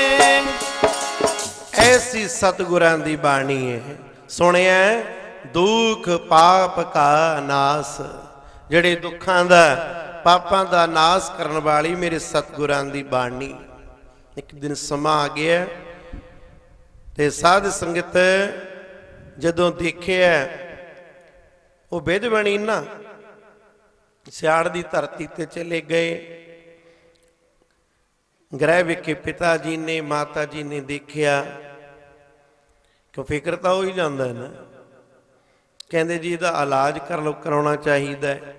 ਐਸੀ ਸਤਿਗੁਰਾਂ ਦੀ ਬਾਣੀ ਹੈ। ਸੁਣਿਆ ਦੁੱਖ ਪਾਪ ਕਾ ਨਾਸ, ਜਿਹੜੇ ਦੁੱਖਾਂ ਦਾ ਪਾਪਾਂ ਦਾ ਨਾਸ ਕਰਨ ਵਾਲੀ ਮੇਰੇ ਸਤਿਗੁਰਾਂ ਦੀ ਬਾਣੀ। ਇੱਕ ਦਿਨ ਸਮਾਂ ਆ ਗਿਆ ਤੇ ਸਾਧ ਸੰਗਤ ਜਦੋਂ ਦੇਖਿਆ ਉਹ ਵਿਧਵਣੀ ਨਾ ਸਿਆੜ ਦੀ ਧਰਤੀ ਤੇ ਚਲੇ ਗਏ। ਗ੍ਰਹਿ ਵਿਖੇ ਪਿਤਾ ਜੀ ਨੇ ਮਾਤਾ ਜੀ ਨੇ ਦੇਖਿਆ ਕਿ ਫਿਕਰ ਤਾਂ ਹੋ ਹੀ ਜਾਂਦਾ ਨਾ। ਕਹਿੰਦੇ ਜੀ ਇਹਦਾ ਇਲਾਜ ਕਰ ਲੋ, ਕਰਾਉਣਾ ਚਾਹੀਦਾ ਹੈ।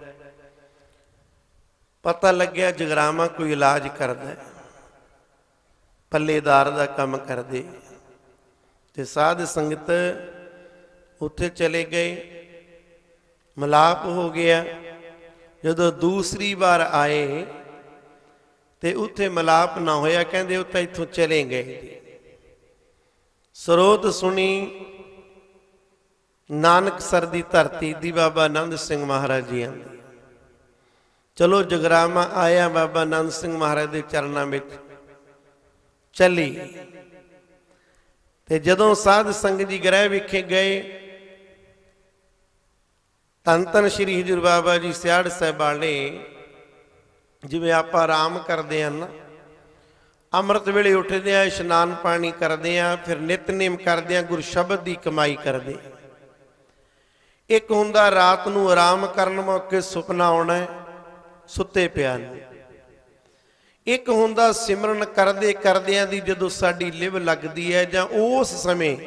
ਪਤਾ ਲੱਗਿਆ ਜਗਰਾਵਾਂ ਕੋਈ ਇਲਾਜ ਕਰਦਾ, ਪੱਲੇਦਾਰ ਦਾ ਕੰਮ ਕਰਦੇ। ਤੇ ਸਾਧ ਸੰਗਤ ਉੱਥੇ ਚਲੇ ਗਏ, ਮਿਲਾਪ ਹੋ ਗਿਆ। ਜਦੋਂ ਦੂਸਰੀ ਵਾਰ ਆਏ ਤੇ ਉੱਥੇ ਮਿਲਾਪ ਨਾ ਹੋਇਆ, ਕਹਿੰਦੇ ਉਹ ਤਾਂ ਇੱਥੋਂ ਚਲੇ ਗਏ। ਸਰੋਤ ਸੁਣੀ ਨਾਨਕਸਰ ਦੀ ਧਰਤੀ ਦੀ, ਬਾਬਾ ਆਨੰਦ ਸਿੰਘ ਮਹਾਰਾਜ ਜੀ ਆਂਦੇ। ਚਲੋ ਜਗਰਾਮਾ ਆਇਆ, ਬਾਬਾ ਆਨੰਦ ਸਿੰਘ ਮਹਾਰਾਜ ਦੇ ਚਰਨਾਂ ਵਿੱਚ ਚੱਲੀ। ਤੇ ਜਦੋਂ ਸਾਧ ਸੰਗਤ ਜੀ ਗ੍ਰਹਿ ਵਿਖੇ ਗਏ, ਧੰਨ ਧੰਨ ਸ਼੍ਰੀ ਹਜ਼ੂਰ ਬਾਬਾ ਜੀ ਸਿਆੜ ਸਾਹਿਬ ਵਾਲੇ, ਜਿਵੇਂ ਆਪਾਂ ਆਰਾਮ ਕਰਦੇ ਹਾਂ ਨਾ, ਅੰਮ੍ਰਿਤ ਵੇਲੇ ਉੱਠਦੇ ਆ, ਇਸ਼ਨਾਨ ਪਾਣੀ ਕਰਦੇ ਆ, ਫਿਰ ਨਿਤਨੇਮ ਕਰਦੇ ਆ, ਗੁਰ ਸ਼ਬਦ ਦੀ ਕਮਾਈ ਕਰਦੇ। ਇੱਕ ਹੁੰਦਾ ਰਾਤ ਨੂੰ ਆਰਾਮ ਕਰਨ ਮੌਕੇ ਸੁਪਨਾ ਆਉਣਾ ਸੁੱਤੇ ਪਿਆ ਨੂੰ। ਇੱਕ ਹੁੰਦਾ ਸਿਮਰਨ ਕਰਦੇ ਕਰਦਿਆਂ ਦੀ ਜਦੋਂ ਸਾਡੀ ਲਿਵ ਲੱਗਦੀ ਹੈ, ਜਾਂ ਉਸ ਸਮੇਂ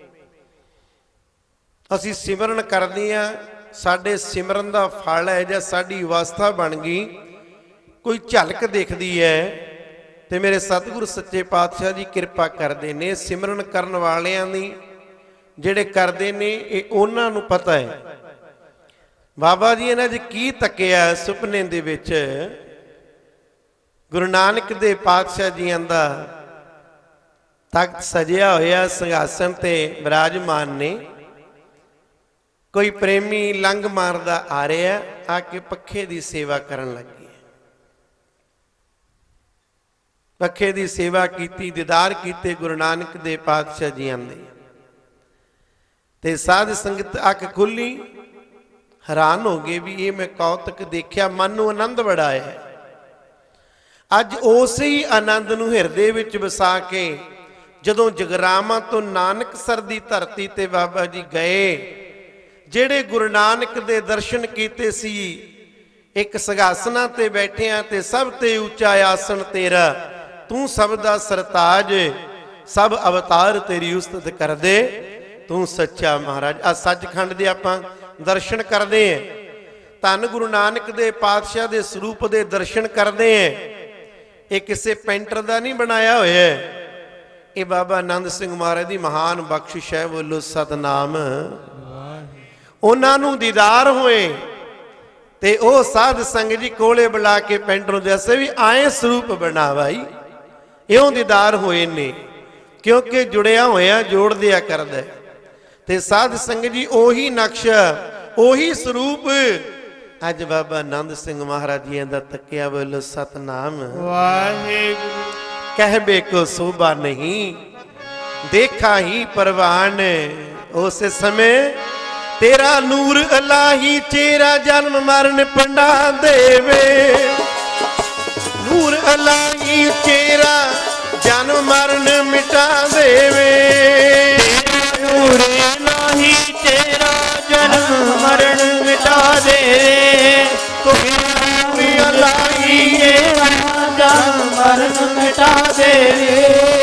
ਅਸੀਂ ਸਿਮਰਨ ਕਰਦੇ ਹਾਂ, ਸਾਡੇ ਸਿਮਰਨ ਦਾ ਫਲ ਹੈ ਜਾਂ ਸਾਡੀ ਅਵਸਥਾ ਬਣ ਗਈ, ਕੋਈ ਝਲਕ ਦਿਖਦੀ ਹੈ। ਤੇ ਮੇਰੇ ਸਤਿਗੁਰੂ ਸੱਚੇ ਪਾਤਸ਼ਾਹ ਜੀ ਕਿਰਪਾ ਕਰਦੇ ਨੇ। ਸਿਮਰਨ ਕਰਨ ਵਾਲਿਆਂ ਦੀ ਜਿਹੜੇ ਕਰਦੇ ਨੇ, ਇਹ ਉਹਨਾਂ ਨੂੰ ਪਤਾ ਹੈ। ਬਾਬਾ ਜੀ ਇਹਨਾਂ 'ਚ ਕੀ ਤੱਕਿਆ ਸੁਪਨੇ ਦੇ ਵਿੱਚ, ਗੁਰੂ ਨਾਨਕ ਦੇ ਪਾਤਸ਼ਾਹ ਜੀਆਂ ਦਾ ਤਖਤ ਸਜਿਆ ਹੋਇਆ, ਸਿੰਘਾਸਣ ਤੇ ਬਿਰਾਜਮਾਨ ਨੇ। ਕੋਈ ਪ੍ਰੇਮੀ ਲੰਘ ਮਾਰਦਾ ਆ ਰਿਹਾ, ਆ ਕੇ ਪੱਖੇ ਦੀ ਸੇਵਾ ਕਰਨ ਲੱਗੇ। ਪੱਖੇ ਦੀ ਸੇਵਾ ਕੀਤੀ, ਦੀਦਾਰ ਕੀਤੇ ਗੁਰੂ ਨਾਨਕ ਦੇ ਪਾਤਸ਼ਾਹ ਜੀਆਂ ਦੇ। ਤੇ ਸਾਧ ਸੰਗਤ ਅੱਖ ਖੁੱਲੀ, ਹੈਰਾਨ ਹੋ ਗਏ ਵੀ ਇਹ ਮੈਂ ਕੌਤਕ ਦੇਖਿਆ, ਮਨ ਨੂੰ ਆਨੰਦ ਬੜਾ ਆਇਆ। ਅੱਜ ਉਸੇ ਹੀ ਆਨੰਦ ਨੂੰ ਹਿਰਦੇ ਵਿੱਚ ਵਸਾ ਕੇ ਜਦੋਂ ਜਗਰਾਮਾ ਤੋਂ ਨਾਨਕਸਰ ਦੀ ਧਰਤੀ ਤੇ ਬਾਬਾ ਜੀ ਗਏ, ਜਿਹੜੇ ਗੁਰੂ ਨਾਨਕ ਦੇ ਦਰਸ਼ਨ ਕੀਤੇ ਸੀ, ਇੱਕ ਸਿੰਘਾਸਨਾਂ ਤੇ ਬੈਠਿਆ ਤੇ ਸਭ ਤੇ ਉੱਚਾ ਆਸਣ ਤੇਰਾ, ਤੂੰ ਸਭ ਦਾ ਸਰਤਾਜ, ਸਭ ਅਵਤਾਰ ਤੇਰੀ ਉਸਤਤ ਕਰਦੇ, ਤੂੰ ਸੱਚਾ ਮਹਾਰਾਜ। ਆ ਸੱਚਖੰਡ ਦੇ ਆਪਾਂ ਦਰਸ਼ਨ ਕਰਦੇ ਆਂ, ਧੰਨ ਗੁਰੂ ਨਾਨਕ ਦੇ ਪਾਤਸ਼ਾਹ ਦੇ ਸਰੂਪ ਦੇ ਦਰਸ਼ਨ ਕਰਦੇ ਆਂ। ਇਹ ਕਿਸੇ ਪੈਂਟਰ ਦਾ ਨਹੀਂ ਬਣਾਇਆ ਹੋਇਆ, ਇਹ ਬਾਬਾ ਆਨੰਦ ਸਿੰਘ ਮਹਾਰਾਜ ਦੀ ਮਹਾਨ ਬਖਸ਼ਿਸ਼ ਹੈ। ਬੋਲੋ ਸਤਨਾਮ। ਉਹਨਾਂ ਨੂੰ ਦੀਦਾਰ ਹੋਏ ਤੇ ਉਹ ਸਾਧ ਸੰਗਤ ਜੀ ਕੋਲੇ ਬੁਲਾ ਕੇ ਪੈਂਟਰ ਨੂੰ ਦੱਸੇ ਵੀ ਆਏ ਸਰੂਪ ਬਣਾ ਭਾਈ। ਇਉਂ ਦੀਦਾਰ ਹੋਏ ਨੇ, ਕਿਉਂਕਿ ਜੁੜਿਆ ਹੋਇਆ ਜੋੜ ਦਿਆ ਕਰਦਾ। ਤੇ ਸਾਧ ਸੰਗਤ ਜੀ ਉਹੀ ਨਕਸ਼ਾ, ਉਹੀ ਸਰੂਪ ਅੱਜ ਬਾਬਾ ਆਨੰਦ ਸਿੰਘ ਮਹਾਰਾਜ ਜੀ ਦਾ ਤੱਕਿਆ। ਬੋਲੋ ਸਤਨਾਮ ਵਾਹਿਗੁਰੂ। ਕਹਿਬੇ ਕੋ ਸੋਭਾ ਨਹੀਂ, ਦੇਖਾ ਹੀ ਪ੍ਰਵਾਨ। ਉਸ ਸਮੇਂ ਤੇਰਾ ਨੂਰ ਇਲਾਹੀ ਚਿਹਰਾ ਜਨਮ ਮਰਨ ਪੰਡਾ ਦੇਵੇ। ਨੂਰ ਇਲਾਹੀ ਚਿਹਰਾ ਜਨਮ ਮਰਨ ਮਿਟਾ ਦੇਵੇ। ਨੂਰ ਇਲਾਹੀ ਚਿਹਰਾ ਜਨਮ ਮਰਨ ਮਿਟਾ ਦੇਵੇ। ਨੂਰ ਇਲਾਹੀ ਚਿਹਰਾ ਜਨਮ ਮਰਨ ਮਿਟਾ ਦੇਵੇ।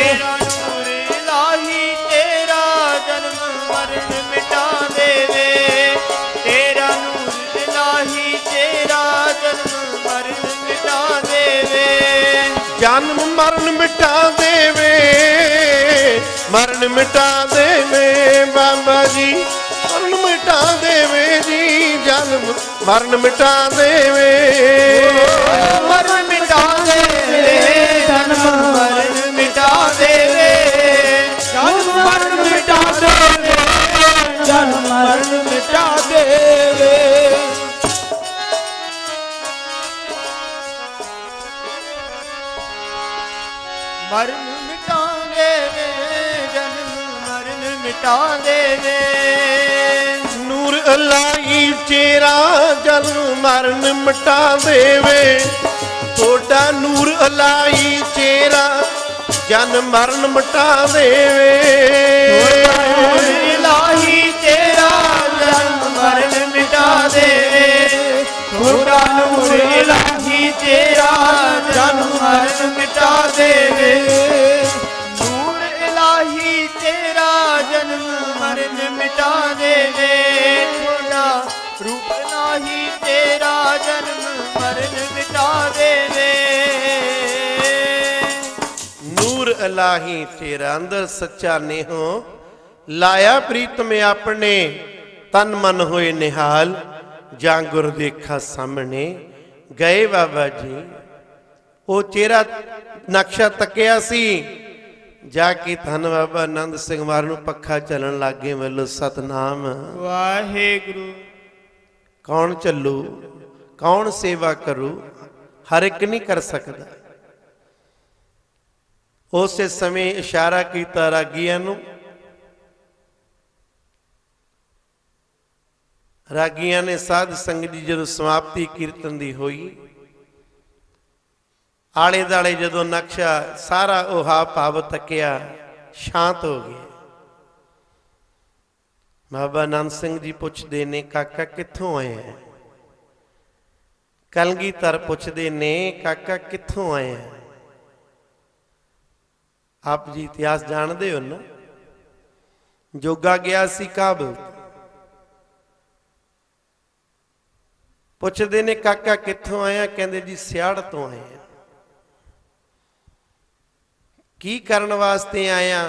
ਜਨਮ ਮਰਨ ਮਿਟਾ ਦੇਵੇ, ਮਰਨ ਮਿਟਾ ਦੇਵੇ ਬਾਬਾ ਜੀ, ਮਰਨ ਮਿਟਾ ਦੇਵੇ ਜੀ, ਜਨਮ ਮਰਨ ਮਿਟਾ ਦੇਵੇ। ਮਰਨ ਮਿਟਾ ਦੇਵੇ, ਜਨਮ ਮਰਨ ਮਿਟਾ ਦੇਵੇ। ਜਨਮ ਮਰਨ ਮਿਟਾ ਦੇਵੇ, ਜਨਮ ਮਰਨ ਮਿਟਾ ਦੇਵੇ। ਮਰਨ ਮਿਟਾ ਦੇਵੇ, ਜਨਮ ਮਰਨ ਮਿਟਾ ਦੇਵੇ। ਨੂਰ ਇਲਾਹੀ ਚਿਹਰਾ ਜਨਮ ਮਰਨ ਮਿਟਾ ਦੇਵੇ। ਤੁਹਾਡਾ ਨੂਰ ਇਲਾਹੀ ਚਿਹਰਾ ਜਨਮ ਮਰਨ ਮਿਟਾ ਦੇਵੇ। ਨੂਰ ਇਲਾਹੀ ਚਿਹਰਾ ਜਨਮ ਮਰਨ ਮਿਟਾ ਦੇਵੇ। ਤੁਹਾਡਾ ਨੂਰ ਇਲਾਹੀ ਚਿਹਰਾ ਜਨਮ ਮਰਨ ਮਿਟਾ ਦੇਵੇ। ਨੂਰ ਇਲਾਹੀ ਚਿਹਰਾ ਜਨਮ ਮਰਨ ਮਿਟਾ ਦੇਵੇ। ਤੁਹਾਡਾ ਰੂਪ ਇਲਾਹੀ ਤੇਰਾ ਜਨਮ ਮਰਨ ਮਿਟਾ ਦੇਵੇ। ਨੂਰ ਇਲਾਹੀ ਤੇਰਾ ਅੰਦਰ ਸੱਚਾ ਨੇਹੋ, ਲਾਇਆ ਪ੍ਰੀਤਮ ਆਪਣੇ ਤਨ ਮਨ ਹੋਏ ਨਿਹਾਲ। ਜਾਂ ਗੁਰ ਦੇਖਾ ਸਾਹਮਣੇ ਗਏ ਬਾਬਾ ਜੀ। ਉਹ ਚਿਹਰਾ ਨਕਸ਼ਾ ਤੱਕਿਆ ਸੀ, ਜਾ ਕੇ ਧੰਨ ਬਾਬਾ ਆਨੰਦ ਸਿੰਘ ਮਹਾਰਾਜ ਨੂੰ ਪੱਖਾ ਚੱਲਣ ਲੱਗੇ। ਵੱਲੋਂ ਸਤਨਾਮ ਵਾਹਿਗੁਰੂ। ਕੌਣ ਚੱਲੂ, ਕੌਣ ਸੇਵਾ ਕਰੂ, ਹਰ ਇੱਕ ਨਹੀਂ ਕਰ ਸਕਦਾ। ਉਸੇ ਸਮੇਂ ਇਸ਼ਾਰਾ ਕੀਤਾ ਰਾਗੀਆਂ ਨੂੰ। ਰਾਗੀਆਂ ਨੇ ਸਾਧ ਸੰਗਤ ਦੀ ਜਦੋਂ ਸਮਾਪਤੀ ਕੀਰਤਨ ਦੀ ਹੋਈ, ਆਲੇ ਦਾਲੇ ਜਦੋਂ ਨਕਸ਼ਾ ਸਾਰਾ ਉਹ ਹਾ ਭਾਵ ਤੱਕਿਆ, ਸ਼ਾਂਤ ਹੋ ਗਏ। ਬਾਬਾ ਆਨੰਦ ਸਿੰਘ ਜੀ ਪੁੱਛਦੇ ਨੇ, ਕਾਕਾ ਕਿੱਥੋਂ ਆਏ ਹੈ? ਕਲਗੀਧਰ ਪੁੱਛਦੇ ਨੇ, ਕਾਕਾ ਕਿੱਥੋਂ ਆਏ ਹੈ? ਆਪ ਜੀ ਇਤਿਹਾਸ ਜਾਣਦੇ ਹੋ ਨਾ, ਜੋਗਾ ਗਿਆ ਸੀ ਕਾਬਲ। ਪੁੱਛਦੇ ਨੇ, ਕਾਕਾ ਕਿੱਥੋਂ ਆਇਆ? ਕਹਿੰਦੇ ਜੀ ਸਿਆੜ ਤੋਂ ਆਏ ਆ। ਕੀ ਕਰਨ ਵਾਸਤੇ ਆਇਆ?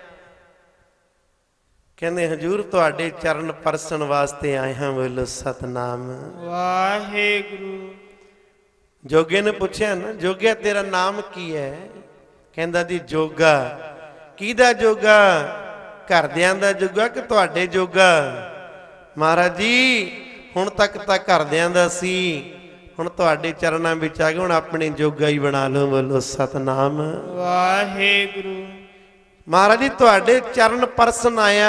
ਕਹਿੰਦੇ ਹਜੂਰ ਤੁਹਾਡੇ ਚਰਨ ਪਰਸਣ ਵਾਸਤੇ ਆਏ ਹਾਂ। ਬੋਲੋ ਸਤਨਾਮ ਵਾਹਿਗੁਰੂ। ਜੋਗੇ ਨੇ ਪੁੱਛਿਆ ਨਾ, ਜੋਗਿਆ ਤੇਰਾ ਨਾਮ ਕੀ ਹੈ? ਕਹਿੰਦਾ ਜੀ ਜੋਗਾ। ਕਿਹਦਾ ਜੋਗਾ? ਘਰਦਿਆਂ ਦਾ ਜੋਗਾ ਕਿ ਤੁਹਾਡੇ ਜੋਗਾ? ਮਹਾਰਾਜ ਜੀ ਹੁਣ ਤੱਕ ਤਾਂ ਘਰਦਿਆਂ ਦਾ ਸੀ, ਹੁਣ ਤੁਹਾਡੇ ਚਰਨਾਂ ਵਿੱਚ ਆ ਗਏ, ਹੁਣ ਆਪਣੇ ਜੋਗਾ ਹੀ ਬਣਾ ਲਓ। ਬੋਲੋ ਸਤਨਾਮ ਵਾਹਿਗੁਰੂ। ਮਹਾਰਾਜ ਜੀ ਤੁਹਾਡੇ ਚਰਨ ਪਰਸਨ ਆਇਆ,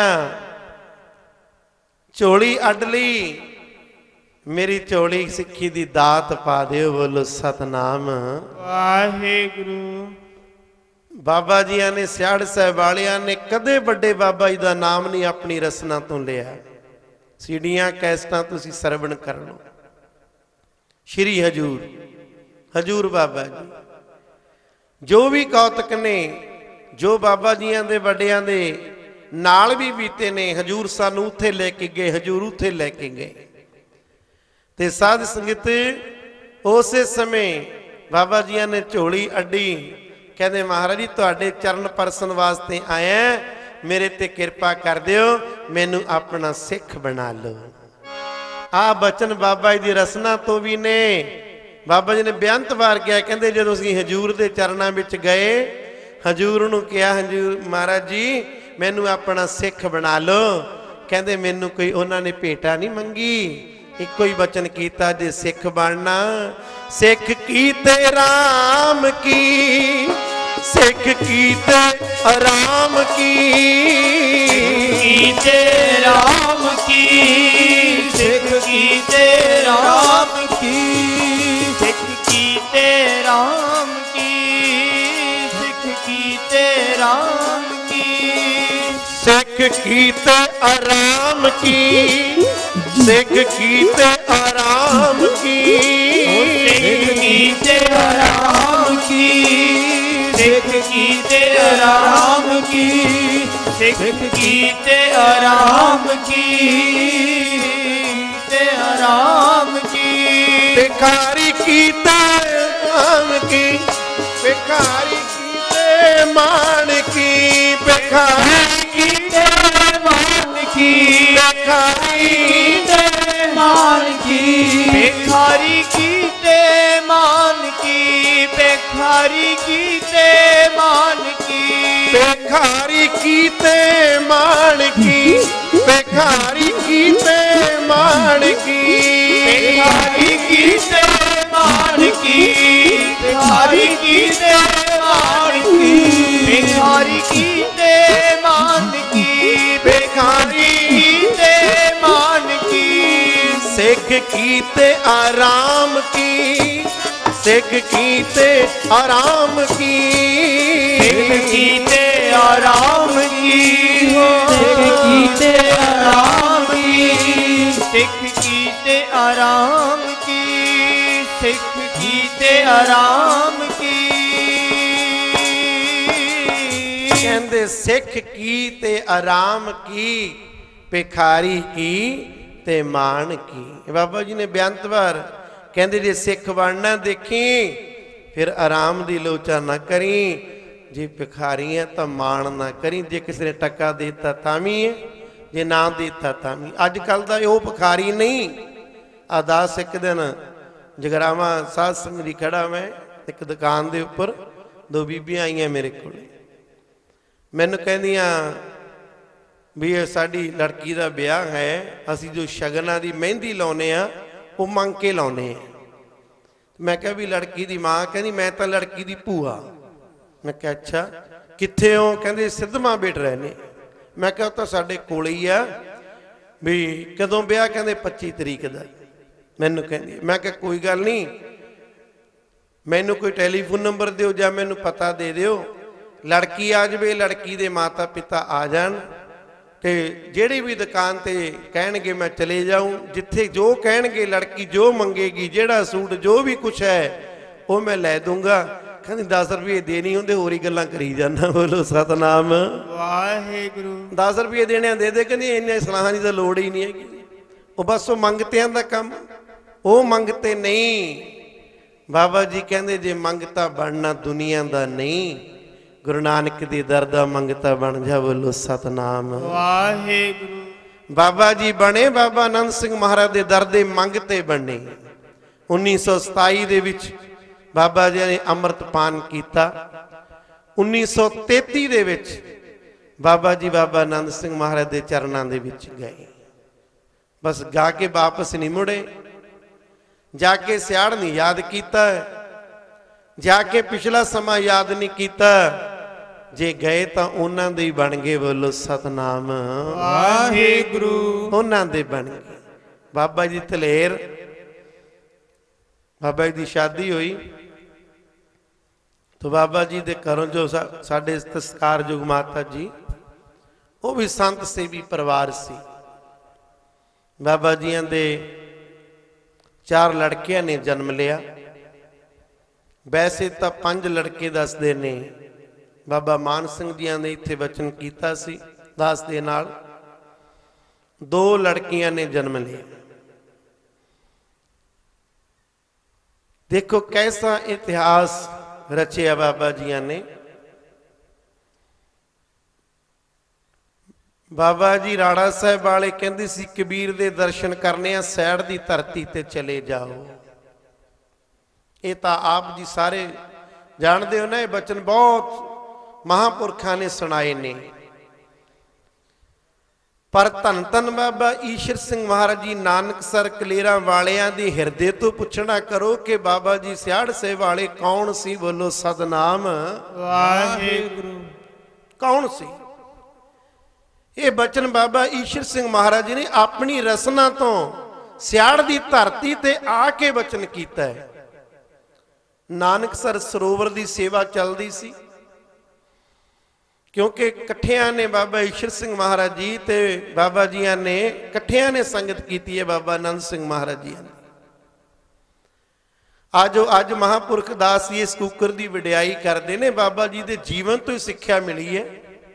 ਝੋਲੀ ਅੱਡ ਲਈ, ਮੇਰੀ ਝੋਲੀ ਸਿੱਖੀ ਦੀ ਦਾਤ ਪਾ ਦਿਓ। ਬੋਲੋ ਸਤਨਾਮ ਵਾਹਿਗੁਰੂ। ਬਾਬਾ ਜੀਆਂ ਨੇ, ਸਿਆੜ ਸਾਹਿਬ ਵਾਲਿਆਂ ਨੇ ਕਦੇ ਵੱਡੇ ਬਾਬਾ ਜੀ ਦਾ ਨਾਮ ਨਹੀਂ ਆਪਣੀ ਰਸਨਾ ਤੋਂ ਲਿਆ। ਸੀਡੀਆਂ ਕੈਸਟਾਂ ਤੁਸੀਂ ਸਰਵਣ ਕਰ ਲਓ। ਸ਼੍ਰੀ ਹਜੂਰ, ਹਜੂਰ ਬਾਬਾ ਜੀ, ਜੋ ਵੀ ਕੌਤਕ ਨੇ, ਜੋ ਬਾਬਾ ਜੀਆਂ ਦੇ ਵੱਡਿਆਂ ਦੇ ਨਾਲ ਵੀ ਬੀਤੇ ਨੇ, ਹਜੂਰ ਸਾਨੂੰ ਉੱਥੇ ਲੈ ਕੇ ਗਏ, ਹਜੂਰ ਉੱਥੇ ਲੈ ਕੇ ਗਏ। ਤੇ ਸਾਧ ਸੰਗਤ ਉਸੇ ਸਮੇਂ ਬਾਬਾ ਜੀਆਂ ਨੇ ਝੋਲੀ ਅੱਡੀ। ਕਹਿੰਦੇ ਮਹਾਰਾਜ ਜੀ ਤੁਹਾਡੇ ਚਰਨ ਪਰਸਨ ਵਾਸਤੇ ਆਇਆ, ਮੇਰੇ ਤੇ ਕਿਰਪਾ ਕਰ ਦਿਓ, ਮੈਨੂੰ ਆਪਣਾ ਸਿੱਖ ਬਣਾ ਲਓ। ਆ ਬਚਨ ਬਾਬਾ ਜੀ ਦੀ ਰਸਨਾ ਤੋਂ ਵੀ ਨੇ। ਬਾਬਾ ਜੀ ਨੇ ਬੇਅੰਤ ਵਾਰ ਕਿਹਾ, ਕਹਿੰਦੇ ਜਦੋਂ ਅਸੀਂ ਹਜੂਰ ਦੇ ਚਰਨਾਂ ਵਿੱਚ ਗਏ, ਹਜੂਰ ਨੂੰ ਕਿਹਾ, ਹਜੂਰ ਮਹਾਰਾਜ ਜੀ ਮੈਨੂੰ ਆਪਣਾ ਸਿੱਖ ਬਣਾ ਲਓ। ਕਹਿੰਦੇ ਮੈਨੂੰ ਕੋਈ ਉਹਨਾਂ ਨੇ ਭੇਟਾ ਨਹੀਂ ਮੰਗੀ, ਇੱਕੋ ਹੀ ਬਚਨ ਕੀਤਾ, ਜੇ ਸਿੱਖ ਬਣਨਾ ਸਿੱਖ ਕੀਤੇ ਰਾਮ ਕੀ, ਸਿੱਖ ਕੀਤੇ ਆਰਾਮ ਕੀ, ਕੀਤੇ ਰਾਮ ਕੀ, ਸਿੱਖ ਕੀਤੇ ਰਾਮ ਕੀ, ਸਿੱਖ ਕੀਤੇ ਰਾਮ ਕੀ, ਸਿੱਖ ਕੀਤੇ ਰਾਮ ਕੀ, ਸਿੱਖ ਕੀਤੇ ਆਰਾਮ ਕੀ, ਸਿੱਖ ਕੀਤੇ ਆਰਾਮ ਕੀ, ਸਿੱਖ ਕੀਤੇ ਆਰਾਮ ਕੀ, ਸਿੱਖ ਕੀਤੇ ਆਰਾਮ ਕੀ, ਸਿੱਖ ਕੀਤੇ ਆਰਾਮ ਕੀ, ਤੇ ਆਰਾਮ ਕੀ, ਭਿਖਾਰੀ ਕੀਤੇ ਮਾਨ ਕੀ, ਭਿਖਾਰੀ ਕੀਤੇ ਮਾਨ ਕੀ, ਭਿਖਾਰੀ ਕੀਤੇ ਮਾਨ ਕੀ, ਭਿਖਾਰੀ ਕੀਤੇ ਮਾਨ ਕੀ, ਭਿਖਾਰੀ ਕੀਤੇ ਮਾਨ ਕੀ, ਭਿਖਾਰੀ ਕੀਤੇ ਮਾਨ ਕੀ, ਭਿਖਾਰੀ ਕੀਤੇ ਮਾਨ ਕੀ, ਭਿਖਾਰੀ ਕੀਤੇ ਮਾਨ ਕੀ, ਭਿਖਾਰੀ ਕੀਤੇ ਮਾਨ ਕੀ, ਭਿਖਾਰੀ ਕੀਤੇ ਮਾਨ ਕੀ, ਭਿਖਾਰੀ ਕੀਤੇ ਮਾਨ ਕੀ, ਭਿਖਾਰੀ ਕੀਤੇ ਮਾਨ ਕੀ, ਸਿੱਖ ਕੀਤੇ ਆਰਾਮ ਕੀ, ਸਿੱਖ ਕੀਤੇ ਆਰਾਮ ਕੀ, ਸਿੱਖ ਕੀਤੇ ਆਰਾਮ ਕੀ, ਸਿੱਖ ਕੀਤੇ ਆਰਾਮ ਕੀ, ਸਿੱਖ ਕੀਤੇ ਆਰਾਮ ਕੀ, ਸਿੱਖ ਕੀਤੇ ਆਰਾਮ ਕੀ। ਕਹਿੰਦੇ ਸਿੱਖ ਕੀ ਤੇ ਆਰਾਮ ਕੀ, ਭਿਖਾਰੀ ਕੀ ਤੇ ਮਾਨ ਕੀ। ਬਾਬਾ ਜੀ ਨੇ ਬੇਅੰਤ ਵਾਰ ਕਹਿੰਦੇ ਜੇ ਸਿੱਖ ਬਣਨਾ ਦੇਖੀ, ਫਿਰ ਆਰਾਮ ਦੀ ਲੋਚਾ ਨਾ ਕਰੀ, ਜੇ ਭਿਖਾਰੀ ਹੈ ਤਾਂ ਮਾਣ ਨਾ ਕਰੀ। ਜੇ ਕਿਸੇ ਨੇ ਟੱਕਾ ਦੇ ਦਿੱਤਾ ਤਾਂ ਵੀ ਹੈ, ਜੇ ਨਾ ਦੇ ਦਿੱਤਾ ਤਾਂ ਵੀ। ਅੱਜ ਕੱਲ ਦਾ ਉਹ ਭਿਖਾਰੀ ਨਹੀਂ, अरदास एक दिन जगरावा साध संग जी खड़ा मैं एक दुकान के उपर दो बीबियां आईयां मेरे को मैनू कहदियां भी ये साडी लड़की का ब्याह है असी जो शगना की मेहंदी लाने आ वो मंग के लाने हैं। मैं क्या भी लड़की की माँ कहती मैं तो लड़की की भूआ। मैं क्या अच्छा कित्थे हो कहते सिद्धमा बेट रहने। मैं क्या तो साडे कोल ही आ भी कदों ब्याह कहते पच्ची तरीक का। मैनू कहती मैं क्या कोई गल नहीं मैनू कोई टैलीफोन नंबर दिओ जां मैनू पता दे दिओ लड़की आ जाए लड़की दे माता पिता आ जान ते जिहड़ी भी दुकान ते कहणगे मैं चले जाऊं जिथे जो कहणगे लड़की जो मंगेगी जिहड़ा सूट जो भी कुछ है वो मैं लै दूंगा। कहंदी दस रुपये देनी होंदे होर ही गल्लां करी जाना। बोलो सतनाम वाहिगुरू। दस रुपये देने दे दे कहंदी इन्ने सलाहां दी तां लोड़ ही नहीं हैगी वो बस वो मंगतियां दा काम वो मंगते नहीं। बाबा जी कहंदे जे मंगता बनना दुनिया दा नहीं गुरु नानक दे दर दा मंगता बन जा। बोलो सतनाम वाहिगुरू। बाबा जी बने बाबा आनंद सिंह महाराज दे दर दे मंगते बने। उन्नीस सौ सताई दे विच बाबा जी ने अमृत पान किया। उन्नीस सौ तेती दे विच बाबा जी बाबा आनंद सिंह महाराज दे चरणां दे विच गए। बस गा के वापस नहीं मुड़े जाके सियाड़ नहीं याद किया जाके पिछला समा याद नहीं किया जे गए तो उन्हां दे बन गए। बोलो सतनाम वाहिगुरू। उन्हां दे बन गए। बाबा जी धलेर बाबा जी की शादी हुई तो बाबा जी दे घरों जो सा, साडे संस्कारयोग माता जी वो भी संत सेवी परिवार सी। बाबा जियां दे चार लड़कियां ने जन्म लिया। वैसे तो पांच लड़के दसदे ने बाबा मान सिंह जियां ने इत्थे वचन कीता सी दास दे नाल दो लड़कियां ने जन्म लिया। देखो कैसा इतिहास रचिया बाबा जियां ने। बाबा जी राड़ा साहब वाले कहते सी कबीर दे दर्शन करने आ सैड़ दी धरती ते चले जाओ। ये तो आप जी सारे जानते हो ना ये बचन बहुत महापुरखा ने सुनाए ने। पर धन धन बाबा ईश्वर सिंह महाराज जी नानकसर कलेरा वालियां दी हिरदे तो पुछना करो कि बाबा जी सियाड़ से वाले कौन सी। बोलो सतनाम वाहिगुरू। कौन सी। ये बचन बाबा ईश्वर सिंह महाराज जी ने अपनी रसना तो सियाड़ दी धरती ते आके बचन कीता है। नानकसर सरोवर की सेवा चलती सी क्योंकि कट्ठियां ने बाबा ईश्वर सिंह महाराज जी ते बाबा जियां ने कट्ठियां ने संगत की है बाबा आनंद सिंह महाराज जी ने। आज अज महापुरख दास जी इस कुकर की वडियाई करते ने। बाबा जी के जीवन तो ही सिक्ख्या मिली है।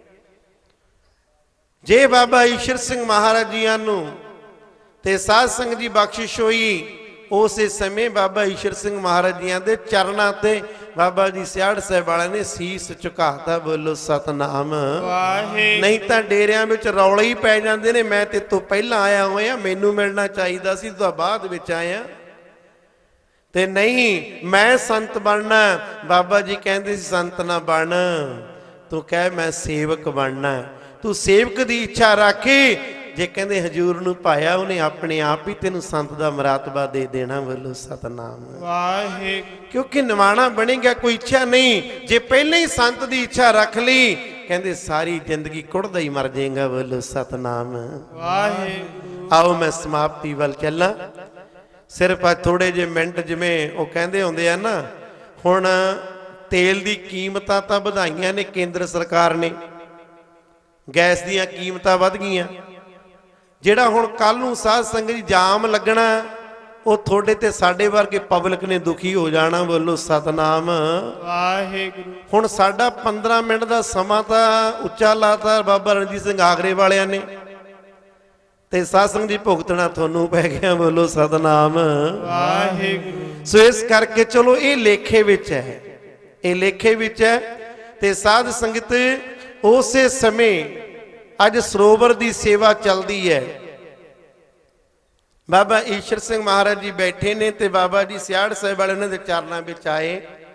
जे बाबा ईश्वर सिंह महाराज जियां नूं ते साध संगत जी बख्शिश हुई उस समय बाबा ईश्वर सिंह महाराज जियां दे चरणां ते बाबा जी सियाड़ साहब वाले ने सीस झुकाता। बोलो सतनाम नहीं तो डेरियां विच रौले ही पै जांदे ने। मैं ते तो पहला आया होया मैनू मिलना चाहिदा सी तो बाद विच आया ते नहीं मैं संत बनना। बाबा जी कहंदे सी संत ना बन तू कह मैं सेवक बनना। तू सेवक की इच्छा रखी जे कहते हजूर नूं पाया उन्हें अपने आप ही तेन संत का मरातबा दे देना। बोलो सतनाम वाहिगुरू। क्योंकि निवाणा बनेगा कोई इच्छा नहीं। जे पहले ही संत की इच्छा रख ली कहते सारी जिंदगी कुड़दा ही मर जाएगा। बोलो सतनाम वाहिगुरू। आओ मैं समाप्ति वाल चला। सिर्फ आ थोड़े जे मिनट जिमें वो कहते होंदे आ ना हुण तेल की कीमतां तां वधाईयां ने केंद्र सरकार ने। गैस दीयां कीमतां वध गईयां। ਜਿਹੜਾ ਹੁਣ ਕੱਲ ਨੂੰ ਸਾਧ ਸੰਗਤ ਜੀ ਜਾਮ ਲੱਗਣਾ ਉਹ ਤੁਹਾਡੇ ਤੇ ਸਾਡੇ ਵਰਗੇ ਪਬਲਿਕ ਨੇ ਦੁਖੀ ਹੋ ਜਾਣਾ। ਬੋਲੋ ਸਤਨਾਮ ਵਾਹਿਗੁਰੂ। ਹੁਣ ਸਾਡਾ ਪੰਦਰਾਂ ਮਿੰਟ ਦਾ ਸਮਾਂ ਤਾਂ ਉੱਚਾ ਲਾਤਾ ਬਾਬਾ ਰਣਜੀਤ ਸਿੰਘ ਆਗਰੇ ਵਾਲਿਆਂ ਨੇ ਤੇ ਸਾਧ ਸੰਗਤ ਜੀ ਭੁਗਤਣਾ ਤੁਹਾਨੂੰ ਪੈ ਗਿਆ। ਬੋਲੋ ਸਤਨਾਮ ਵਾਹਿਗੁਰੂ। ਸੋ ਇਸ ਕਰਕੇ ਚਲੋ ਇਹ ਲੇਖੇ ਵਿੱਚ ਹੈ ਇਹ ਲੇਖੇ ਵਿੱਚ ਹੈ ਤੇ ਸਾਧ ਸੰਗਤ ਉਸੇ ਸਮੇਂ अज सरोवर की सेवा चलती है। बाबा ईश्वर सिंह महाराज जी बैठे ने ते बाबा जी सियाड़ साहिब वाले उन्होंने चरणों में आए।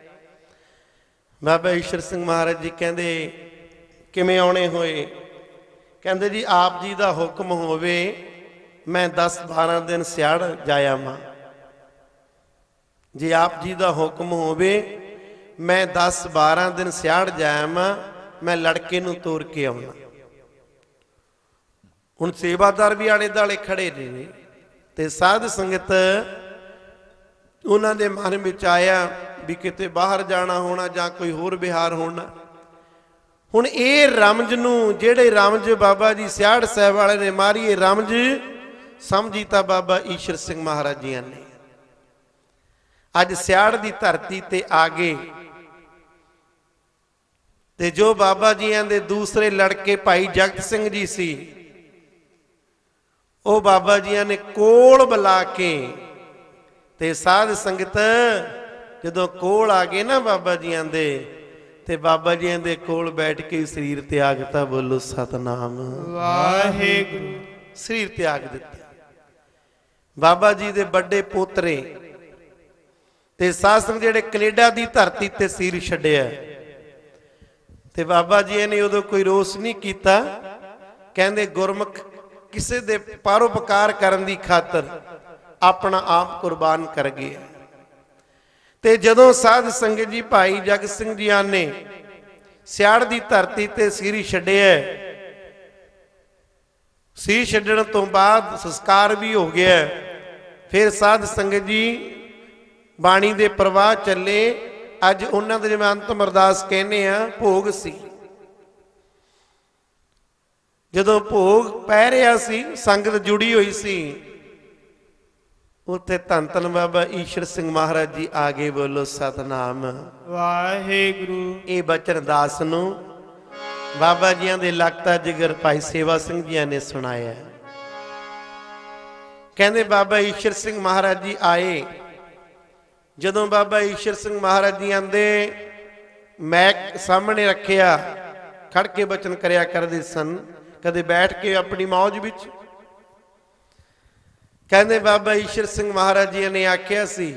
बाबा ईश्वर सिंह महाराज जी कहते किवें आने होए? कहते जी आप जी का हुक्म होवे मैं दस बारह दिन सियाड़ जाया मां। जे आप जी का हुक्म होवे मैं दस बारह दिन सियाड़ जाया मां, मैं लड़के नूं तोर के आउणा। हुण सेवादार भी आले दाले खड़े ने ते साध संगत उन्हां दे मन विच आया भी किते बाहर जाना होना जां कोई होर बिहार होना। हुण ये रमज नूं जेड़े रमज बाबा जी सियाड़ साहिब वाले ने मारी, ये रमज समझी तां बाबा ईश्वर सिंह महाराज जी ने। अज सियाड़ दी धरती ते आ गए ते जो बाबा जियां दे दूसरे लड़के भाई जगत सिंह जी सी, ਉਹ ਬਾਬਾ ਜੀਆਂ ਨੇ ਕੋਲ ਬੁਲਾ ਕੇ ਤੇ ਸਾਧ ਸੰਗਤ ਜਦੋਂ ਕੋਲ ਆ ਗਏ ਨਾ ਬਾਬਾ ਜੀਆਂ ਦੇ, ਤੇ ਬਾਬਾ ਜੀਆਂ ਦੇ ਕੋਲ ਬੈਠ ਕੇ ਸਰੀਰ ਤਿਆਗਤਾ। ਬੋਲੋ ਸਤਨਾਮ ਵਾਹਿਗੁਰੂ। ਸਰੀਰ ਤਿਆਗ ਦਿੱਤਾ। ਬਾਬਾ ਜੀ ਦੇ ਵੱਡੇ ਪੋਤਰੇ ਤੇ ਸਾਧ ਸੰਗਤ ਜਿਹੜੇ ਕੈਨੇਡਾ ਦੀ ਧਰਤੀ ਤੇ ਸਿਰ ਛੱਡਿਆ, ਤੇ ਬਾਬਾ ਜੀ ਨੇ ਉਦੋਂ ਕੋਈ ਰੋਸ ਨਹੀਂ ਕੀਤਾ। ਕਹਿੰਦੇ ਗੁਰਮੁਖ किसी दे परोपकार करन दी खातर अपना आप कुर्बान कर गए। ते जदों साध संगत जी भाई जगत सिंह जी ने सियाड़ दी धरती ते सिर छड्डिया, सिर छड्डण तो बाद संस्कार भी हो गया। फिर साध संगत जी बाणी दे प्रवाह चले। अज उन्हां दे जिवें अंतिम अरदास कहने आ भोग सी। जदों भोग पै रहा सी, संगत जुड़ी हुई सी, उत्थे धन धन बाबा ईश्वर सिंह महाराज जी आ गए। बोलो सतनाम वाहिगुरू। ये बचन दास नूं बाबा जियां दे लगता जिगर भाई सेवा सिंह जी ने सुनाया। कहंदे बाबा ईश्वर सिंह महाराज जी आए। जदों बाबा ईश्वर सिंह महाराज जी आंदे, मैक सामने रखिया, खड़ के बचन करया करदे सन, कदे बैठ के अपनी मौज विच। कहंदे बाबा ईश्वर सिंह महाराज जी ने आख्या सी,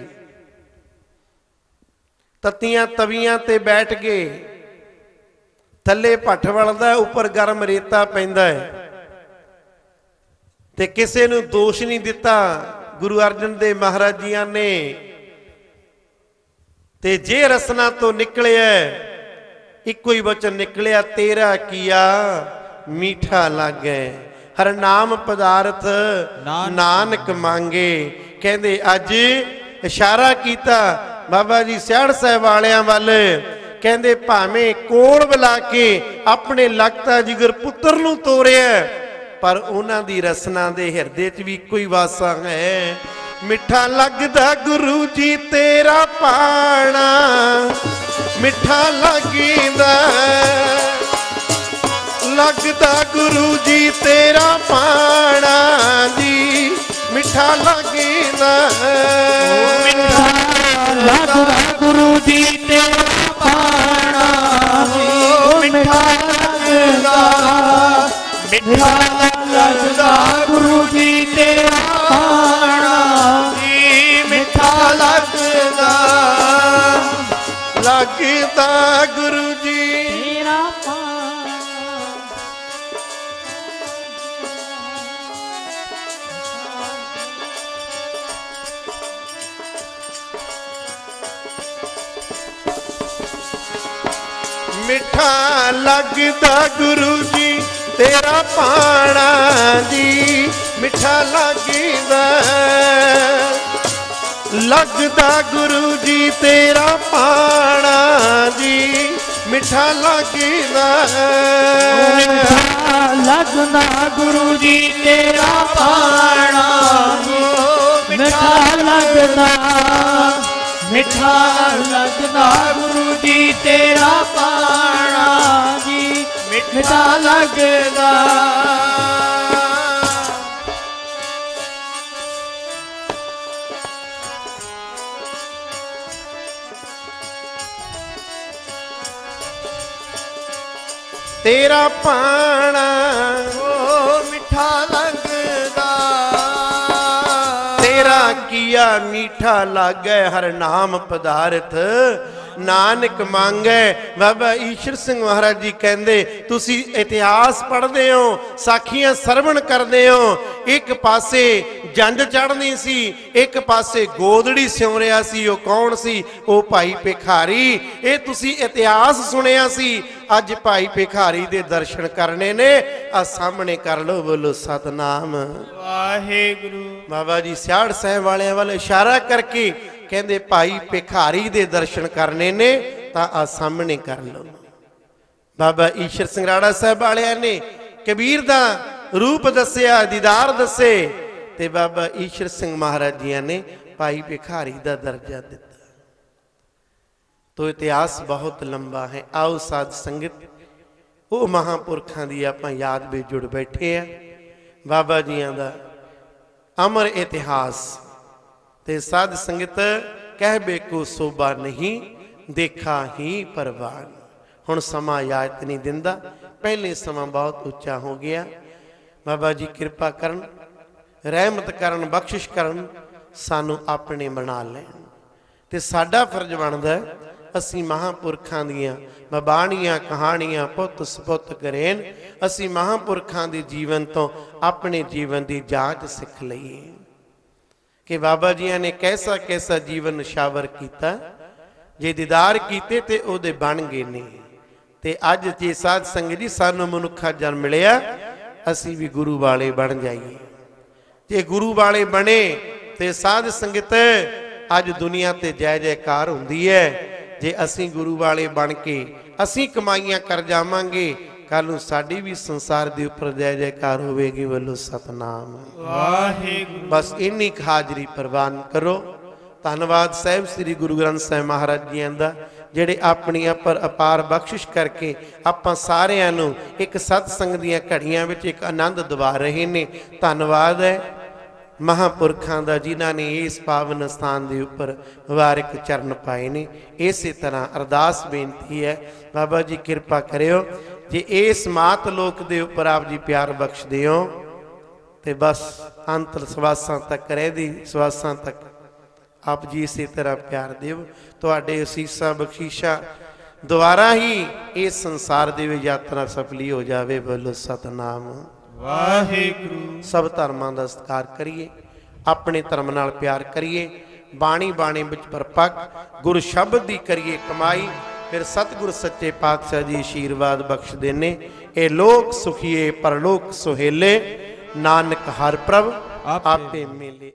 तत्तियां तवियां ते बैठ गए, थले भट्ठ वलदा, उपर गर्म रेता पैंदा है, ते किसे नूं दोष नहीं दिता। गुरु अर्जन देव महाराज जी ने ते जे रसना तो निकलिया इको ही वचन निकलिया, तेरा किया मीठा लागे, हर नाम पदार्थ नानक मांगे। कहते अज इशारा किया बाबा जी सियाड़ साहिब वालियां वाल। कहते भावें कोल बुला के अपने लगता जिगर पुत्र नूं तोरिया, पर उन्हां दी रसना दे हिरदे च भी कोई वासा है। मिठा लगदा गुरु जी तेरा पाना, मिठा लगदा लगदा गुरु जी तेरा पाना जी, मिठा लगदा मिठा लगदा गुरु जी तेरा पाना जी, मिठा लगदा मिठा लगदा गुरु जी तेरा पाना जी, मिठा लगदा लगदा गुरु जी तेरा पाना। मिठा लगदा गुरु जी तेरा पाना जी, मिठा लगदा लगदा गुरु जी तेरा पाना जी, मिठा लगदा लगदा गुरु जी तेरा पाना जी, मिठा लगदा मिठा लगदा गुरु जी तेरा पाना जी, मिठा लगदा। तेरा पाना ओ मिठा लगदा ਵਧੀਆ मीठा लागै हर नाम पदार्थ नानक मांगे। बाबा ईश्वर सिंह महाराज जी कहते तुसी इतिहास पढ़ते हो, साखियां सरवण करते हो, एक पासे जंज चढ़नी सी, एक पासे गोदड़ी सिउं रिहा सी, वो कौन सी? वो भाई भिखारी। ये तुसी इतिहास सुनिया सी, अज भाई भिखारी दे दर्शन करने ने। आ सामने कर लो, बोलो सतनाम वाहेगुरु। बाबा जी सियाड़ साहिब वाले वाल इशारा करके कहते भाई भिखारी दे दर्शन करने ने तां आ सामने कर लो। बाबा ईश्वर सिंह राड़ा साहब वाले ने कबीर दा रूप दसिया, दीदार दसे, ते बाबा ईश्वर सिंह महाराज जी ने भाई भिखारी दा दर्जा दिता। तो इतिहास बहुत लंबा है। आओ साध संगत वो महापुरखों की आप याद भी जुड़ बैठे हैं। बाबा जियां दा अमर इतिहास ते साध संगत कह बेको सोबा नहीं, देखा ही परवान। हुण समा याद नहीं दिंदा, पहले समा बहुत उच्चा हो गया। बाबा जी कृपा करन, रहमत करन, बख्शिश करन, सानू अपने बना लैन। ते साडा फर्ज बनदा असी महापुरखों दियां बाणियां कहानियां पुत सपुत करेन, असी महापुरखों के जीवन तो अपने जीवन की जांच सीख लईए कि बाबा जी ने कैसा कैसा जीवन निशावर किया, जे दीदार किए तो उहदे बन गए ने। ते अज जे साध संगत जी सानू मनुखा जन्म मिलिया, असी भी गुरु वाले बन जाइए। जे गुरु वाले बने तो साध संगत अज दुनिया ते जय जयकार हुंदी है। जे असी गुरु वाले बन के असी कमाइयां कर जावांगे, कल नूं साडी भी संसार दे उपर जय जयकार होवेगी। बोलो सतनाम वाहेगुरु। बस इन्नी हाजरी प्रवान करो। धन्नवाद साहिब श्री गुरु ग्रंथ साहिब महाराज जी दा, ਜਿਹੜੇ ਆਪਣੀਆਂ पर अपार बख्शिश करके ਆਪਾਂ ਸਾਰਿਆਂ ਨੂੰ एक सतसंग ਦੀਆਂ ਘੜੀਆਂ ਵਿੱਚ एक आनंद दवा रहे ने। धन्नवाद है महापुरखों का जिन्हों ने इस पावन स्थान के उपर मुबारक चरण पाए ने। इस तरह अरदास बेनती है, बाबा जी कृपा करियो जे इस मात लोक के उपर आप जी प्यार बख्श दिओ तो बस अंत सवासां तक रहदी सवासां तक आप जी इस तरह प्यार दिओ। तुहाडे असीसां बख्शीशां द्वारा ही इस संसार दे विच यात्रा सफली हो जावे। बोलो सतनाम वाहेगुरु। सब धर्मां दा सत्कार करिए, अपने धर्म नाल प्यार करिए, बाणी बाणी विच परपक गुरु शब्द दी करिए कमाई। फिर सतगुरु सच्चे पातशाह जी आशीर्वाद बख्श देने। ए लोक सुखिए परलोक सुहेले, नानक हर प्रभ आपे मिले।